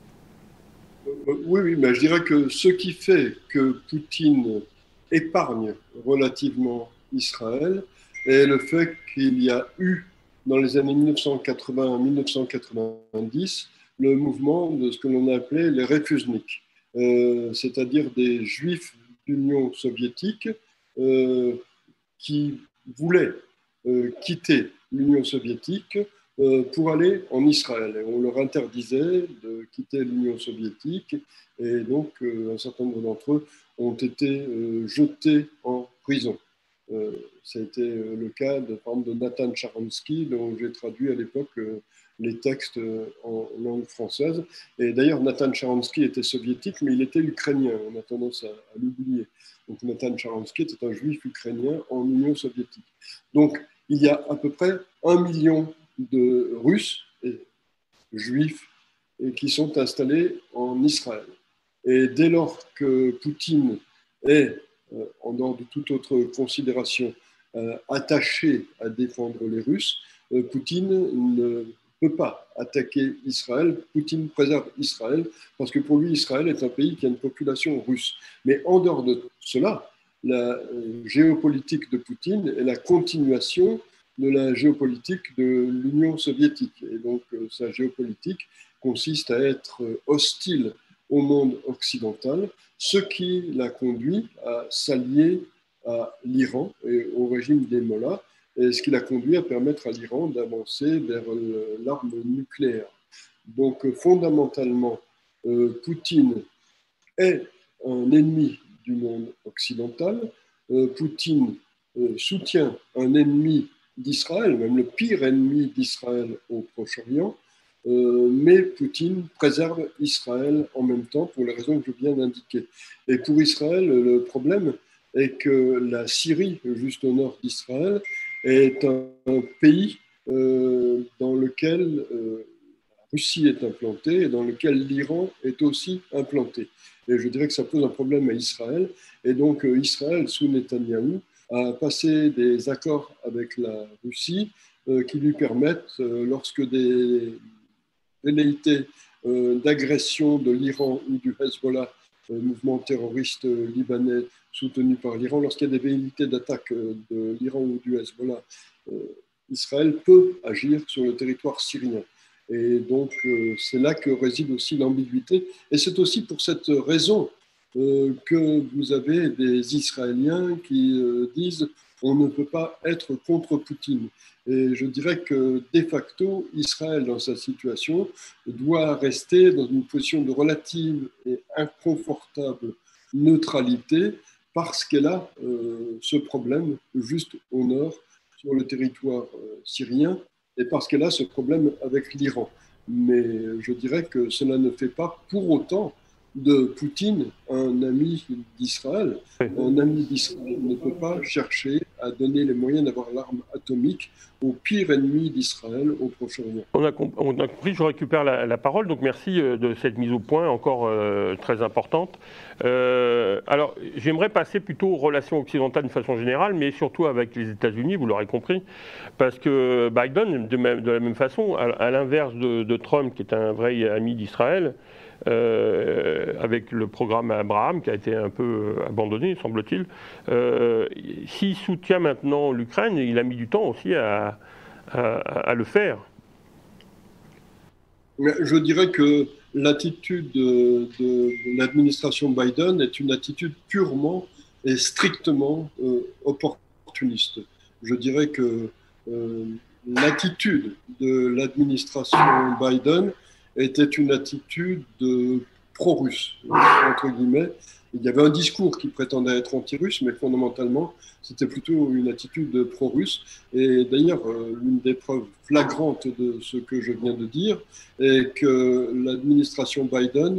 Oui, oui, mais je dirais que ce qui fait que Poutine épargne relativement Israël est le fait qu'il y a eu, dans les années mille neuf cent quatre-vingts à mille neuf cent quatre-vingt-dix, le mouvement de ce que l'on a appelé les réfusniks, euh, c'est-à-dire des juifs d'Union soviétique euh, qui voulaient euh, quitter l'Union soviétique euh, pour aller en Israël. Et on leur interdisait de quitter l'Union soviétique et donc euh, un certain nombre d'entre eux ont été euh, jetés en prison. Euh, ça a été euh, le cas de, par exemple, de Nathan Sharansky, dont j'ai traduit à l'époque euh, les textes euh, en langue française. Et d'ailleurs, Nathan Sharansky était soviétique, mais il était ukrainien. On a tendance à, à l'oublier. Donc Nathan Sharansky était un juif ukrainien en Union soviétique. Donc, il y a à peu près un million de Russes et Juifs qui sont installés en Israël. Et dès lors que Poutine est, en dehors de toute autre considération, attaché à défendre les Russes, Poutine ne peut pas attaquer Israël. Poutine préserve Israël parce que pour lui, Israël est un pays qui a une population russe. Mais en dehors de cela, la géopolitique de Poutine est la continuation de la géopolitique de l'Union soviétique. Et donc, sa géopolitique consiste à être hostile au monde occidental, ce qui l'a conduit à s'allier à l'Iran et au régime des Mollahs, et ce qui l'a conduit à permettre à l'Iran d'avancer vers l'arme nucléaire. Donc, fondamentalement, euh, Poutine est un ennemi du monde occidental. Euh, Poutine euh, soutient un ennemi d'Israël, même le pire ennemi d'Israël au Proche-Orient, euh, mais Poutine préserve Israël en même temps pour les raisons que je viens d'indiquer. Et pour Israël, le problème est que la Syrie, juste au nord d'Israël, est un, un pays euh, dans lequel euh, la Russie est implantée et dans lequel l'Iran est aussi implanté. Et je dirais que ça pose un problème à Israël. Et donc Israël, sous Netanyahou, a passé des accords avec la Russie euh, qui lui permettent, euh, lorsque des velléités euh, d'agression de l'Iran ou du Hezbollah, euh, mouvement terroriste libanais soutenu par l'Iran, lorsqu'il y a des velléités d'attaque de l'Iran ou du Hezbollah, euh, Israël peut agir sur le territoire syrien. Et donc, euh, c'est là que réside aussi l'ambiguïté. Et c'est aussi pour cette raison euh, que vous avez des Israéliens qui euh, disent on ne peut pas être contre Poutine. Et je dirais que, de facto, Israël, dans sa situation, doit rester dans une position de relative et inconfortable neutralité parce qu'elle a euh, ce problème juste au nord, sur le territoire euh, syrien, et parce qu'elle a ce problème avec l'Iran. Mais je dirais que cela ne fait pas pour autant de Poutine un ami d'Israël. Un ami d'Israël ne peut pas chercher à donner les moyens d'avoir l'arme atomique au pire ennemi d'Israël au Proche-Orient. On a, on a compris, je récupère la, la parole, donc merci de cette mise au point encore euh, très importante. Euh, alors, j'aimerais passer plutôt aux relations occidentales de façon générale, mais surtout avec les États-Unis, vous l'aurez compris, parce que Biden, de, même, de la même façon, à, à l'inverse de, de Trump, qui est un vrai ami d'Israël, Euh, avec le programme Abraham qui a été un peu abandonné, semble-t-il. Euh, S'il soutient maintenant l'Ukraine, il a mis du temps aussi à, à, à le faire. Je dirais que l'attitude de, de, de l'administration Biden est une attitude purement et strictement euh, opportuniste. Je dirais que euh, l'attitude de l'administration Biden était une attitude de pro-russe, entre guillemets. Il y avait un discours qui prétendait être anti-russe, mais fondamentalement, c'était plutôt une attitude pro-russe. Et d'ailleurs, l'une des preuves flagrantes de ce que je viens de dire est que l'administration Biden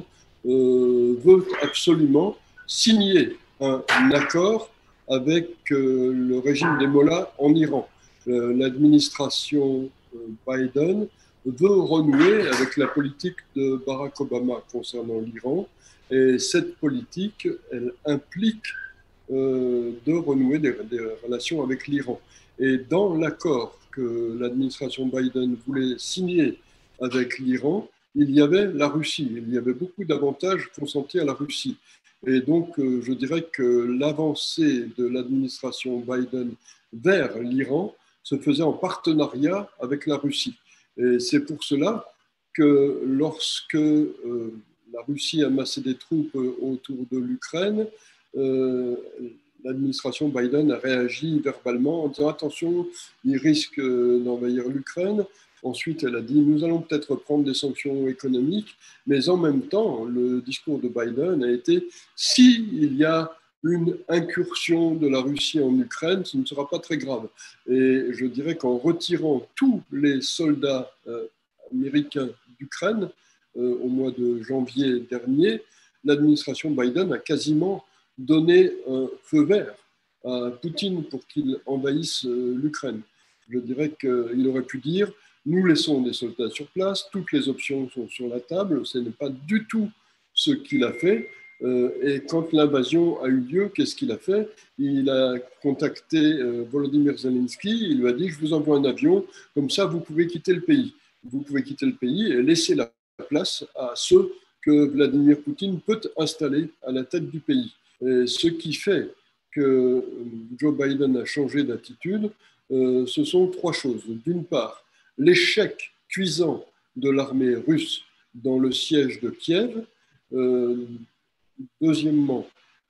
euh, veut absolument signer un, un accord avec euh, le régime des Mollahs en Iran. Euh, l'administration Biden veut renouer avec la politique de Barack Obama concernant l'Iran. Et cette politique, elle implique euh, de renouer des, des relations avec l'Iran. Et dans l'accord que l'administration Biden voulait signer avec l'Iran, il y avait la Russie. Il y avait beaucoup d'avantages consentis à la Russie. Et donc, euh, je dirais que l'avancée de l'administration Biden vers l'Iran se faisait en partenariat avec la Russie. Et c'est pour cela que lorsque euh, la Russie amassait des troupes autour de l'Ukraine, euh, l'administration Biden a réagi verbalement en disant attention, il risque d'envahir l'Ukraine. Ensuite, elle a dit nous allons peut-être prendre des sanctions économiques, mais en même temps, le discours de Biden a été s'il y a une incursion de la Russie en Ukraine, ce ne sera pas très grave. Et je dirais qu'en retirant tous les soldats euh, américains d'Ukraine euh, au mois de janvier dernier, l'administration Biden a quasiment donné un feu vert à Poutine pour qu'il envahisse euh, l'Ukraine. Je dirais qu'il aurait pu dire nous laissons des soldats sur place, toutes les options sont sur la table, ce n'est pas du tout ce qu'il a fait. Euh, et quand l'invasion a eu lieu, qu'est-ce qu'il a fait? Il a contacté euh, Volodymyr Zelensky, il lui a dit je vous envoie un avion, comme ça vous pouvez quitter le pays. Vous pouvez quitter le pays et laisser la place à ceux que Vladimir Poutine peut installer à la tête du pays. Et ce qui fait que Joe Biden a changé d'attitude, euh, ce sont trois choses. D'une part, l'échec cuisant de l'armée russe dans le siège de Kiev. Euh, deuxièmement,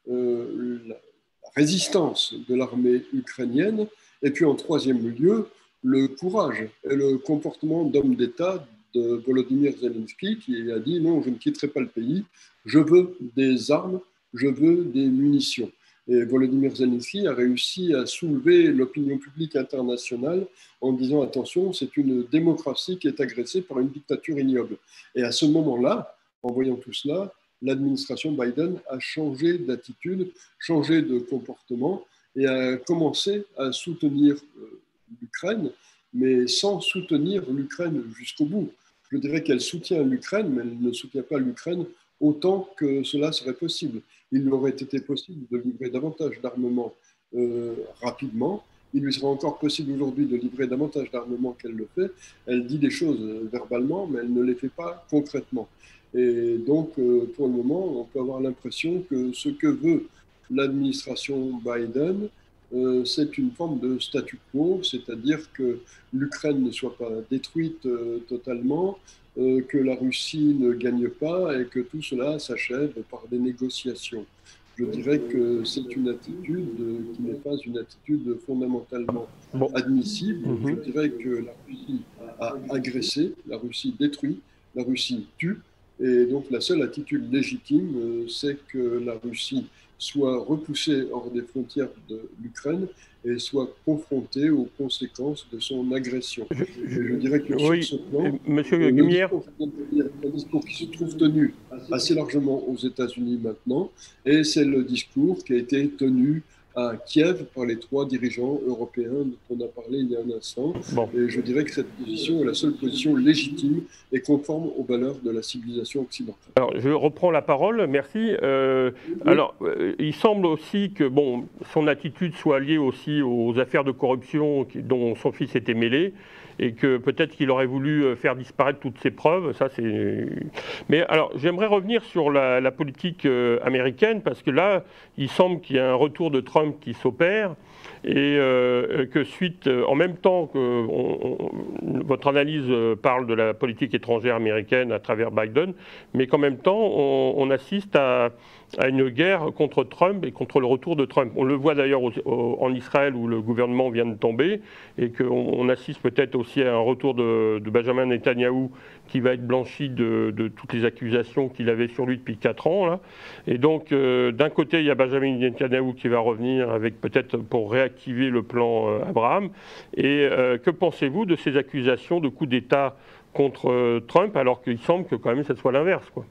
euh, la résistance de l'armée ukrainienne. Et puis en troisième lieu, le courage et le comportement d'homme d'État de Volodymyr Zelensky qui a dit non, je ne quitterai pas le pays, je veux des armes, je veux des munitions. Et Volodymyr Zelensky a réussi à soulever l'opinion publique internationale en disant attention, c'est une démocratie qui est agressée par une dictature ignoble. Et à ce moment-là, en voyant tout cela, l'administration Biden a changé d'attitude, changé de comportement et a commencé à soutenir l'Ukraine, mais sans soutenir l'Ukraine jusqu'au bout. Je dirais qu'elle soutient l'Ukraine, mais elle ne soutient pas l'Ukraine autant que cela serait possible. Il lui aurait été possible de livrer davantage d'armement euh, rapidement. Il lui serait encore possible aujourd'hui de livrer davantage d'armement qu'elle le fait. Elle dit des choses verbalement, mais elle ne les fait pas concrètement. Et donc, euh, pour le moment, on peut avoir l'impression que ce que veut l'administration Biden, euh, c'est une forme de statu quo, c'est-à-dire que l'Ukraine ne soit pas détruite euh, totalement, euh, que la Russie ne gagne pas et que tout cela s'achève par des négociations. Je dirais que c'est une attitude qui n'est pas une attitude fondamentalement bon. admissible. Mm-hmm. Je dirais que la Russie a agressé, la Russie détruit, la Russie tue. Et donc la seule attitude légitime, euh, c'est que la Russie soit repoussée hors des frontières de l'Ukraine et soit confrontée aux conséquences de son agression. Je, je, et je dirais que oui, sur ce plan, Monsieur le Guimière, discours, un discours qui se trouve tenu assez largement aux États-Unis maintenant, et c'est le discours qui a été tenu à Kiev par les trois dirigeants européens dont on a parlé il y a un instant. Bon. Et je dirais que cette position est la seule position légitime et conforme aux valeurs de la civilisation occidentale. Alors, je reprends la parole, merci. Euh, oui. Alors, euh, il semble aussi que bon, son attitude soit liée aussi aux affaires de corruption qui, dont son fils était mêlé, et que peut-être qu'il aurait voulu faire disparaître toutes ces preuves. Ça, c'est... Mais alors, j'aimerais revenir sur la, la politique euh, américaine, parce que là, il semble qu'il y a un retour de Trump qui s'opère, et euh, que suite, en même temps que on, on, votre analyse parle de la politique étrangère américaine à travers Biden, mais qu'en même temps, on, on assiste à, à une guerre contre Trump et contre le retour de Trump. On le voit d'ailleurs au, au, en Israël où le gouvernement vient de tomber, et qu'on on assiste peut-être aussi à un retour de, de Benjamin Netanyahou qui va être blanchi de, de toutes les accusations qu'il avait sur lui depuis quatre ans. Là. Et donc, euh, d'un côté, il y a Benjamin Netanyahou qui va revenir avec peut-être pour réactiver le plan euh, Abraham. Et euh, que pensez-vous de ces accusations de coup d'État contre euh, Trump, alors qu'il semble que quand même ça soit l'inverse, quoi?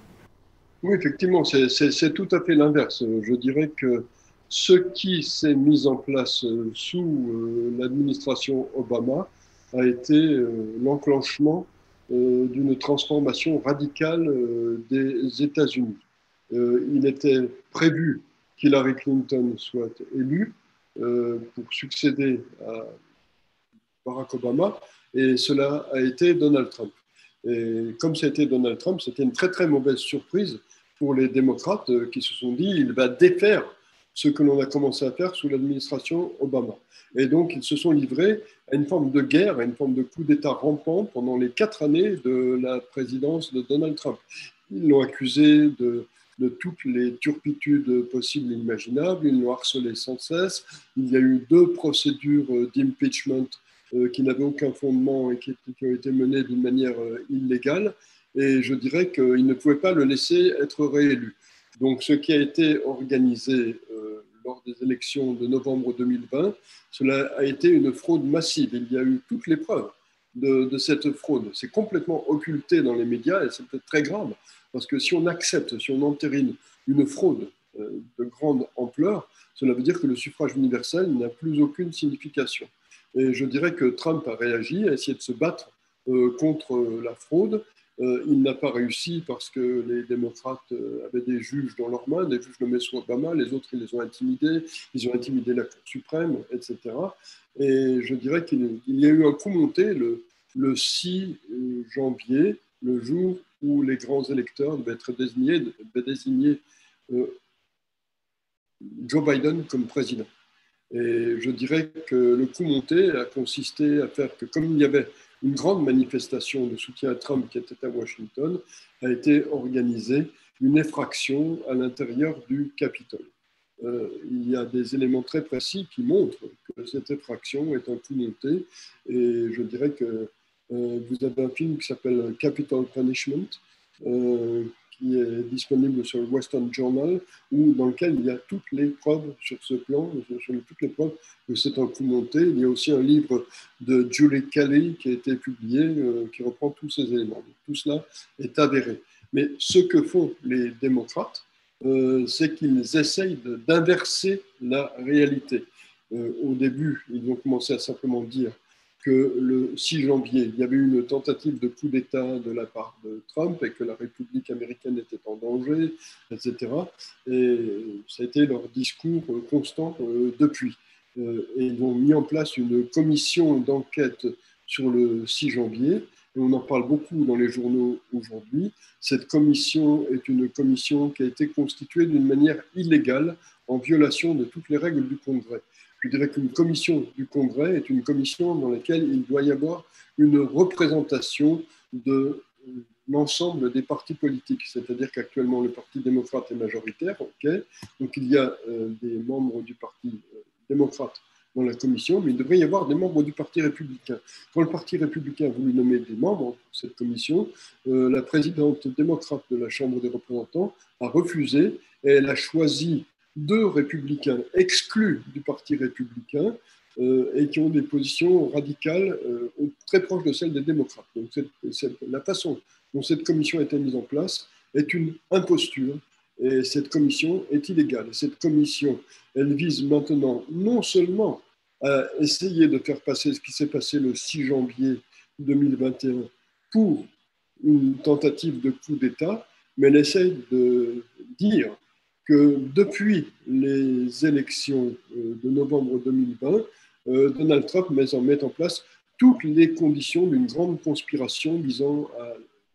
Oui, effectivement, c'est, c'est, c'est tout à fait l'inverse. Je dirais que ce qui s'est mis en place sous euh, l'administration Obama a été euh, l'enclenchement euh, d'une transformation radicale euh, des États-Unis. Euh, il était prévu qu'Hillary Clinton soit élue euh, pour succéder à Barack Obama, et cela a été Donald Trump. Et comme ça a été Donald Trump, c'était une très très mauvaise surprise pour les démocrates euh, qui se sont dit il va défaire ce que l'on a commencé à faire sous l'administration Obama. Et donc ils se sont livrés à une forme de guerre, à une forme de coup d'État rampant pendant les quatre années de la présidence de Donald Trump. Ils l'ont accusé de, de toutes les turpitudes possibles et imaginables, ils l'ont harcelé sans cesse. Il y a eu deux procédures d'impeachment euh, qui n'avaient aucun fondement et qui, qui ont été menées d'une manière euh, illégale. Et je dirais qu'ils ne pouvaient pas le laisser être réélu. Donc, ce qui a été organisé euh, lors des élections de novembre deux mille vingt, cela a été une fraude massive. Il y a eu toutes les preuves de, de cette fraude. C'est complètement occulté dans les médias et c'est peut-être très grave, parce que si on accepte, si on entérine une fraude euh, de grande ampleur, cela veut dire que le suffrage universel n'a plus aucune signification. Et je dirais que Trump a réagi, a essayé de se battre euh, contre la fraude. Euh, il n'a pas réussi parce que les démocrates euh, avaient des juges dans leurs mains, des juges nommés sous Obama, les autres ils les ont intimidés, ils ont intimidé la Cour suprême, et cetera. Et je dirais qu'il y a eu un coup monté le, le six janvier, le jour où les grands électeurs devaient être désignés, devaient désigner euh, Joe Biden comme président. Et je dirais que le coup monté a consisté à faire que, comme il y avait une grande manifestation de soutien à Trump qui était à Washington, a été organisée une effraction à l'intérieur du Capitole. Euh, il y a des éléments très précis qui montrent que cette effraction est un coup monté. Et je dirais que euh, vous avez un film qui s'appelle Capital Punishment, euh, qui est disponible sur le Western Journal, où, dans lequel il y a toutes les preuves sur ce plan, sur toutes les preuves que c'est un coup monté. Il y a aussi un livre de Julie Kelly qui a été publié, euh, qui reprend tous ces éléments. Donc, tout cela est avéré. Mais ce que font les démocrates, euh, c'est qu'ils essayent d'inverser la réalité. Euh, au début, ils ont commencé à simplement dire que le six janvier, il y avait eu une tentative de coup d'État de la part de Trump et que la République américaine était en danger, et cetera. Et ça a été leur discours constant euh, depuis. Euh, et ils ont mis en place une commission d'enquête sur le six janvier. Et on en parle beaucoup dans les journaux aujourd'hui. Cette commission est une commission qui a été constituée d'une manière illégale, en violation de toutes les règles du Congrès. Je dirais qu'une commission du Congrès est une commission dans laquelle il doit y avoir une représentation de l'ensemble des partis politiques. C'est-à-dire qu'actuellement, le Parti démocrate est majoritaire, ok, donc il y a euh, des membres du Parti euh, démocrate dans la commission, mais il devrait y avoir des membres du Parti républicain. Quand le Parti républicain a voulu nommer des membres pour cette commission, euh, la présidente démocrate de la Chambre des représentants a refusé et elle a choisi deux républicains exclus du Parti républicain euh, et qui ont des positions radicales euh, très proches de celles des démocrates. Donc c'est, c'est, la façon dont cette commission a été mise en place est une imposture et cette commission est illégale. Et cette commission, elle vise maintenant non seulement à essayer de faire passer ce qui s'est passé le six janvier deux mille vingt et un pour une tentative de coup d'État, mais elle essaie de dire que depuis les élections de novembre deux mille vingt, Donald Trump met en, met en place toutes les conditions d'une grande conspiration visant à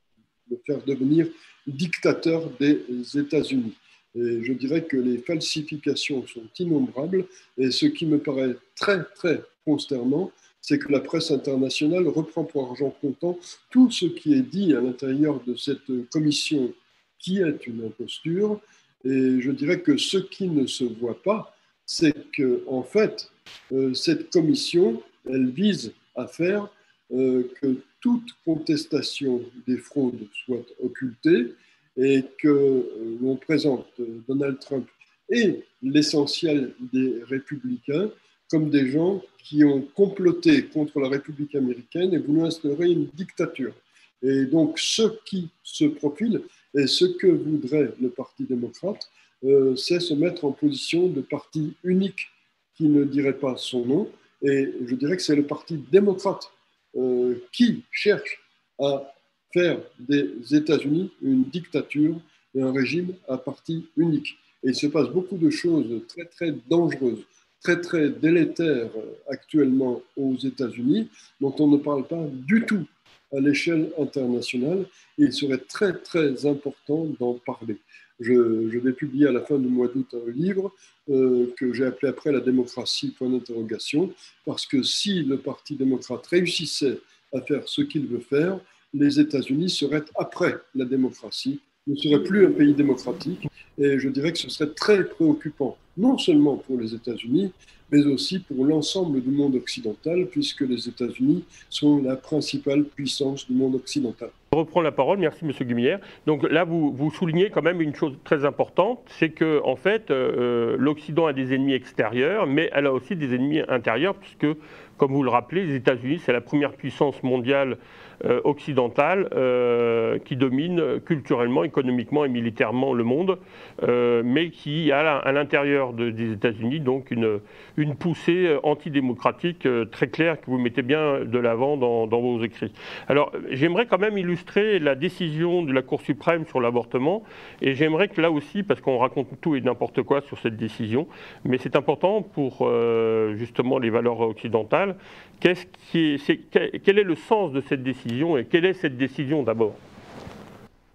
le faire devenir dictateur des États-Unis. Et je dirais que les falsifications sont innombrables et ce qui me paraît très, très consternant, c'est que la presse internationale reprend pour argent comptant tout ce qui est dit à l'intérieur de cette commission qui est une imposture. Et je dirais que ce qui ne se voit pas, c'est qu'en fait, euh, cette commission, elle vise à faire euh, que toute contestation des fraudes soit occultée et que euh, l'on présente Donald Trump et l'essentiel des républicains comme des gens qui ont comploté contre la République américaine et voulu instaurer une dictature. Et donc, ce qui se profile et ce que voudrait le Parti démocrate, euh, c'est se mettre en position de parti unique qui ne dirait pas son nom. Et je dirais que c'est le Parti démocrate euh, qui cherche à faire des États-Unis une dictature et un régime à parti unique. Et il se passe beaucoup de choses très, très dangereuses, très, très délétères actuellement aux États-Unis, dont on ne parle pas du tout à l'échelle internationale. Et il serait très, très important d'en parler. Je, je vais publier à la fin du mois d'août un livre euh, que j'ai appelé après la démocratie, point d'interrogation, parce que si le Parti démocrate réussissait à faire ce qu'il veut faire, les États-Unis seraient après la démocratie, ne seraient plus un pays démocratique. Et je dirais que ce serait très préoccupant, non seulement pour les États-Unis, mais aussi pour l'ensemble du monde occidental, puisque les États-Unis sont la principale puissance du monde occidental. Je reprends la parole, merci M. Guimilière. Donc là, vous, vous soulignez quand même une chose très importante, c'est que en fait, euh, l'Occident a des ennemis extérieurs, mais elle a aussi des ennemis intérieurs, puisque, comme vous le rappelez, les États-Unis, c'est la première puissance mondiale euh, occidentale euh, qui domine culturellement, économiquement et militairement le monde, euh, mais qui a à l'intérieur de, des États-Unis donc une, une poussée antidémocratique euh, très claire que vous mettez bien de l'avant dans, dans vos écrits. Alors, j'aimerais quand même illustrer la décision de la Cour suprême sur l'avortement, et j'aimerais que là aussi, parce qu'on raconte tout et n'importe quoi sur cette décision, mais c'est important pour euh, justement les valeurs occidentales. Qu'est-ce qui est, est, quel est le sens de cette décision et quelle est cette décision d'abord?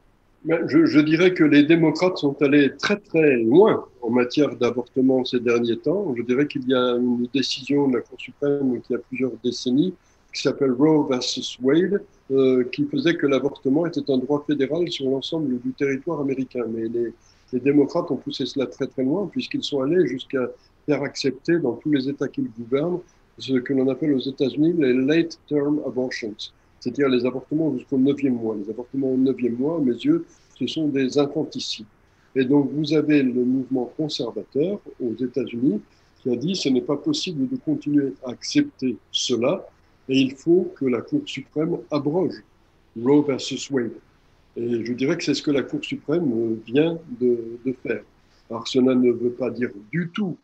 Mais je, je dirais que les démocrates sont allés très très loin en matière d'avortement ces derniers temps. Je dirais qu'il y a une décision de la Cour suprême qui a plusieurs décennies, qui s'appelle Roe versus Wade, euh, qui faisait que l'avortement était un droit fédéral sur l'ensemble du territoire américain. Mais les, les démocrates ont poussé cela très très loin, puisqu'ils sont allés jusqu'à faire accepter dans tous les États qu'ils gouvernent ce que l'on appelle aux États-Unis les late term abortions, c'est-à-dire les avortements jusqu'au neuvième mois. Les avortements au neuvième mois, à mes yeux, ce sont des infanticides. Et donc, vous avez le mouvement conservateur aux États-Unis qui a dit ce n'est pas possible de continuer à accepter cela et il faut que la Cour suprême abroge Roe versus Wade. Et je dirais que c'est ce que la Cour suprême vient de, de faire. Alors, cela ne veut pas dire du tout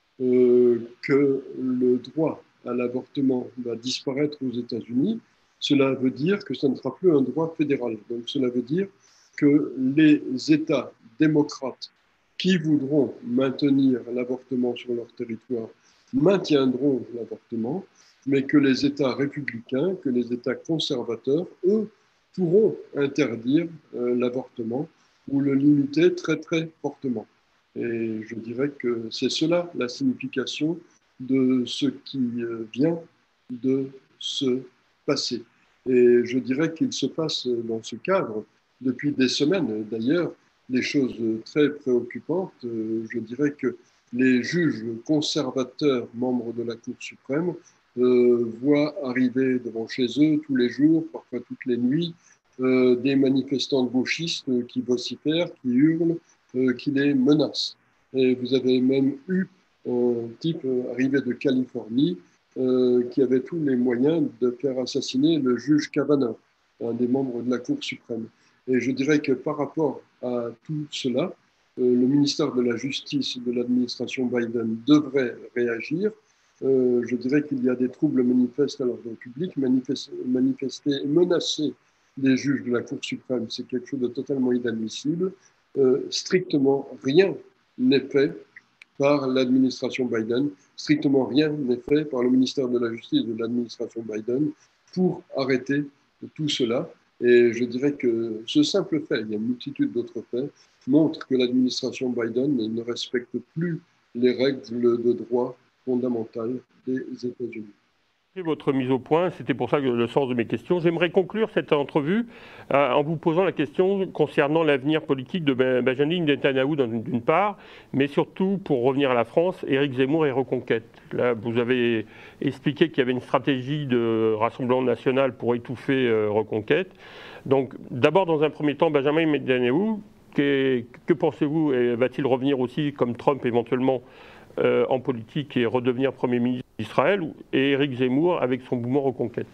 euh, que le droit à l'avortement va disparaître aux États-Unis. Cela veut dire que ce ne sera plus un droit fédéral. Donc, cela veut dire que les États démocrates qui voudront maintenir l'avortement sur leur territoire maintiendront l'avortement, mais que les États républicains, que les États conservateurs, eux, pourront interdire euh, l'avortement ou le limiter très très fortement. Et je dirais que c'est cela la signification de ce qui euh, vient de se passer. Et je dirais qu'il se passe dans ce cadre depuis des semaines. D'ailleurs, des choses très préoccupantes. Je dirais que les juges conservateurs, membres de la Cour suprême, euh, voient arriver devant chez eux tous les jours, parfois toutes les nuits, euh, des manifestants gauchistes qui vocifèrent, qui hurlent, euh, qui les menacent. Et vous avez même eu un type arrivé de Californie euh, qui avait tous les moyens de faire assassiner le juge Kavanaugh, un des membres de la Cour suprême. Et je dirais que par rapport à tout cela, euh, le ministère de la Justice de l'administration Biden devrait réagir. Euh, je dirais qu'il y a des troubles manifestes à l'ordre public, manifester, manifester et menacer des juges de la Cour suprême, c'est quelque chose de totalement inadmissible. Euh, strictement rien n'est fait par l'administration Biden, strictement rien n'est fait par le ministère de la Justice de l'administration Biden pour arrêter tout cela. Et je dirais que ce simple fait, il y a une multitude d'autres faits, montre que l'administration Biden ne respecte plus les règles de droit fondamentales des États-Unis. Votre mise au point, c'était pour ça que le sens de mes questions. J'aimerais conclure cette entrevue euh, en vous posant la question concernant l'avenir politique de Benjamin Netanyahou d'une part, mais surtout pour revenir à la France, Éric Zemmour et Reconquête. Là, vous avez expliqué qu'il y avait une stratégie de Rassemblement national pour étouffer euh, Reconquête. Donc, d'abord, dans un premier temps, Benjamin Netanyahou, que, que pensez-vous? Va-t-il revenir aussi, comme Trump éventuellement, Euh, en politique et redevenir Premier ministre d'Israël, et Éric Zemmour avec son mouvement Reconquête?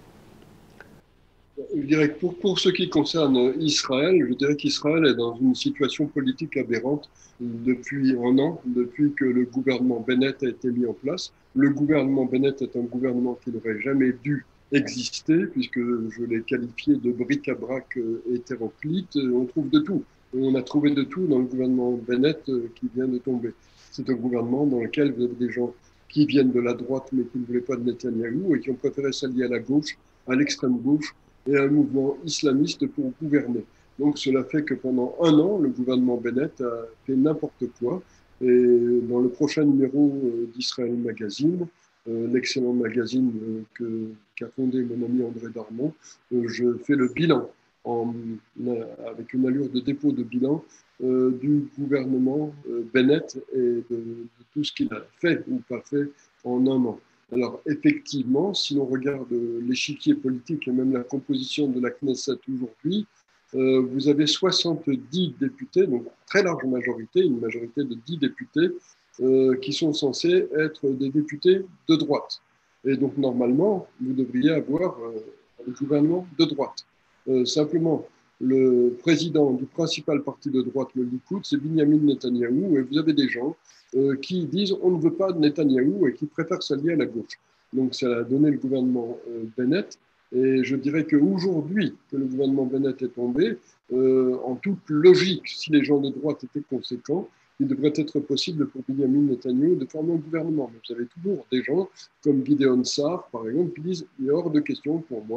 Je dirais que pour, pour ce qui concerne Israël, je dirais qu'Israël est dans une situation politique aberrante depuis un an, depuis que le gouvernement Bennett a été mis en place. Le gouvernement Bennett est un gouvernement qui n'aurait jamais dû exister, puisque je l'ai qualifié de bric-à-brac hétéroclite. On trouve de tout. On a trouvé de tout dans le gouvernement Bennett qui vient de tomber. C'est un gouvernement dans lequel vous avez des gens qui viennent de la droite mais qui ne voulaient pas de Netanyahou et qui ont préféré s'allier à la gauche, à l'extrême gauche et à un mouvement islamiste pour gouverner. Donc cela fait que pendant un an, le gouvernement Bennett a fait n'importe quoi. Et dans le prochain numéro d'Israël Magazine, euh, l'excellent magazine euh, que, qu'a fondé mon ami André Darmon, euh, je fais le bilan en, avec une allure de dépôt de bilan Euh, du gouvernement euh, Bennett et de, de tout ce qu'il a fait ou pas fait en un an. Alors effectivement, si l'on regarde l'échiquier politique et même la composition de la Knesset aujourd'hui, euh, vous avez soixante-dix députés, donc très large majorité, une majorité de dix députés, euh, qui sont censés être des députés de droite. Et donc normalement, vous devriez avoir euh, un gouvernement de droite. Euh, simplement, le président du principal parti de droite, le Likoud, c'est Binyamin Netanyahou, et vous avez des gens euh, qui disent on ne veut pas de Netanyahou et qui préfèrent s'allier à la gauche. Donc ça a donné le gouvernement euh, Bennett, et je dirais qu'aujourd'hui que le gouvernement Bennett est tombé, euh, en toute logique, si les gens de droite étaient conséquents, il devrait être possible pour Binyamin Netanyahou de former un gouvernement. Mais vous avez toujours des gens comme Gideon Sa'ar, par exemple, qui disent il est hors de question pour moi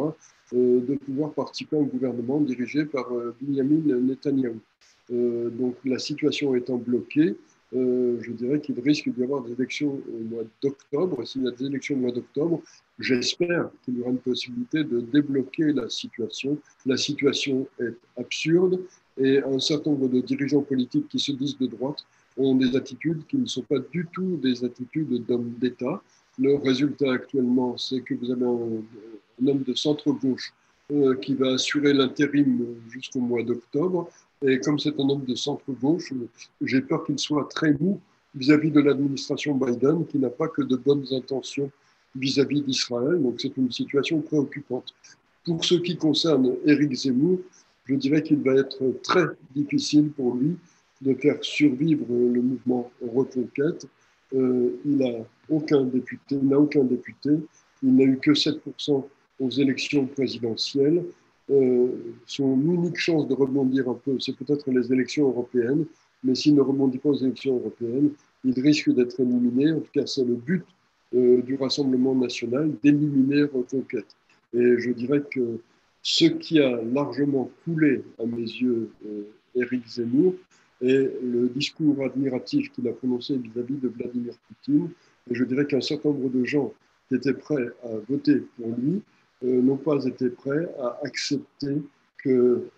euh, de pouvoir participer à un gouvernement dirigé par euh, Benjamin Netanyahou. Euh, donc la situation étant bloquée, euh, je dirais qu'il risque d'y avoir des élections au mois d'octobre. S'il y a des élections au mois d'octobre, j'espère qu'il y aura une possibilité de débloquer la situation. La situation est absurde et un certain nombre de dirigeants politiques qui se disent de droite ont des attitudes qui ne sont pas du tout des attitudes d'hommes d'État. Le résultat actuellement, c'est que vous avez un, un homme de centre-gauche euh, qui va assurer l'intérim jusqu'au mois d'octobre. Et comme c'est un homme de centre-gauche, j'ai peur qu'il soit très mou vis-à-vis de l'administration Biden, qui n'a pas que de bonnes intentions vis-à-vis d'Israël. Donc c'est une situation préoccupante. Pour ce qui concerne Éric Zemmour, je dirais qu'il va être très difficile pour lui de faire survivre le mouvement Reconquête. Euh, il n'a aucun député, il n'a aucun député, il n'a eu que sept pour cent aux élections présidentielles. Euh, son unique chance de rebondir un peu, c'est peut-être les élections européennes, mais s'il ne rebondit pas aux élections européennes, il risque d'être éliminé. En tout cas, c'est le but euh, du Rassemblement national, d'éliminer Reconquête. Et je dirais que ce qui a largement coulé, à mes yeux, euh, Éric Zemmour, est le discours admiratif qu'il a prononcé vis-à-vis de Vladimir Poutine. Et je dirais qu'un certain nombre de gens qui étaient prêts à voter pour lui euh, n'ont pas été prêts à accepter que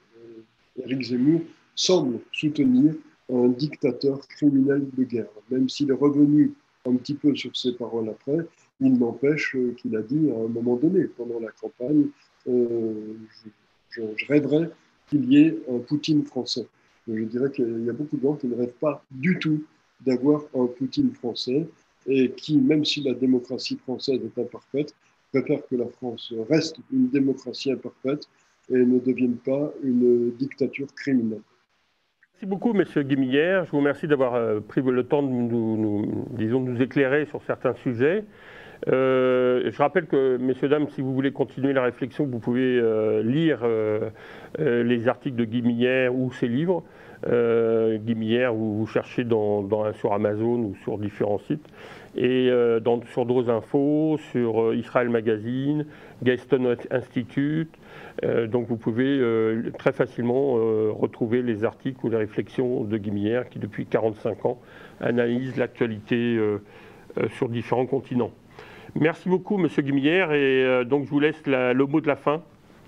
euh, Éric Zemmour semble soutenir un dictateur criminel de guerre. Même s'il est revenu un petit peu sur ses paroles après, il n'empêche qu'il a dit à un moment donné, pendant la campagne, euh, je, je, rêverais qu'il y ait un Poutine français. Et je dirais qu'il y a beaucoup de gens qui ne rêvent pas du tout d'avoir un Poutine français et qui, même si la démocratie française est imparfaite, préfèrent que la France reste une démocratie imparfaite et ne devienne pas une dictature criminelle. Merci beaucoup, Monsieur Guimillère. Je vous remercie d'avoir pris le temps de nous, nous, disons, de nous éclairer sur certains sujets. Euh, je rappelle que, messieurs, dames, si vous voulez continuer la réflexion, vous pouvez euh, lire euh, euh, les articles de Guimillère ou ses livres. Euh, Guimillère, vous, vous cherchez dans, dans, sur Amazon ou sur différents sites. Et euh, dans, sur Drosinfo, sur euh, Israël Magazine, Gaston Institute. Euh, donc vous pouvez euh, très facilement euh, retrouver les articles ou les réflexions de Guimillère qui, depuis quarante-cinq ans, analyse l'actualité euh, euh, sur différents continents. Merci beaucoup, Monsieur Guimillère, et euh, donc je vous laisse la, le mot de la fin.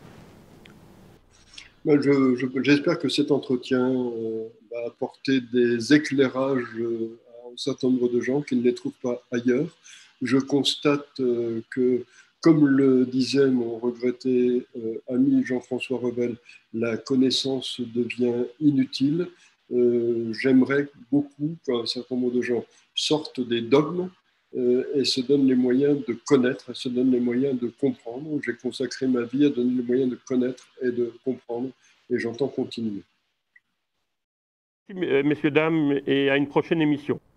Je, je, j'espère que cet entretien euh, va apporter des éclairages euh, à un certain nombre de gens qui ne les trouvent pas ailleurs. Je constate euh, que, comme le disait mon regretté euh, ami Jean-François Revel, la connaissance devient inutile. Euh, j'aimerais beaucoup qu'un certain nombre de gens sortent des dogmes euh, et se donnent les moyens de connaître, et se donnent les moyens de comprendre. J'ai consacré ma vie à donner les moyens de connaître et de comprendre, et j'entends continuer. Merci, messieurs, dames, et à une prochaine émission.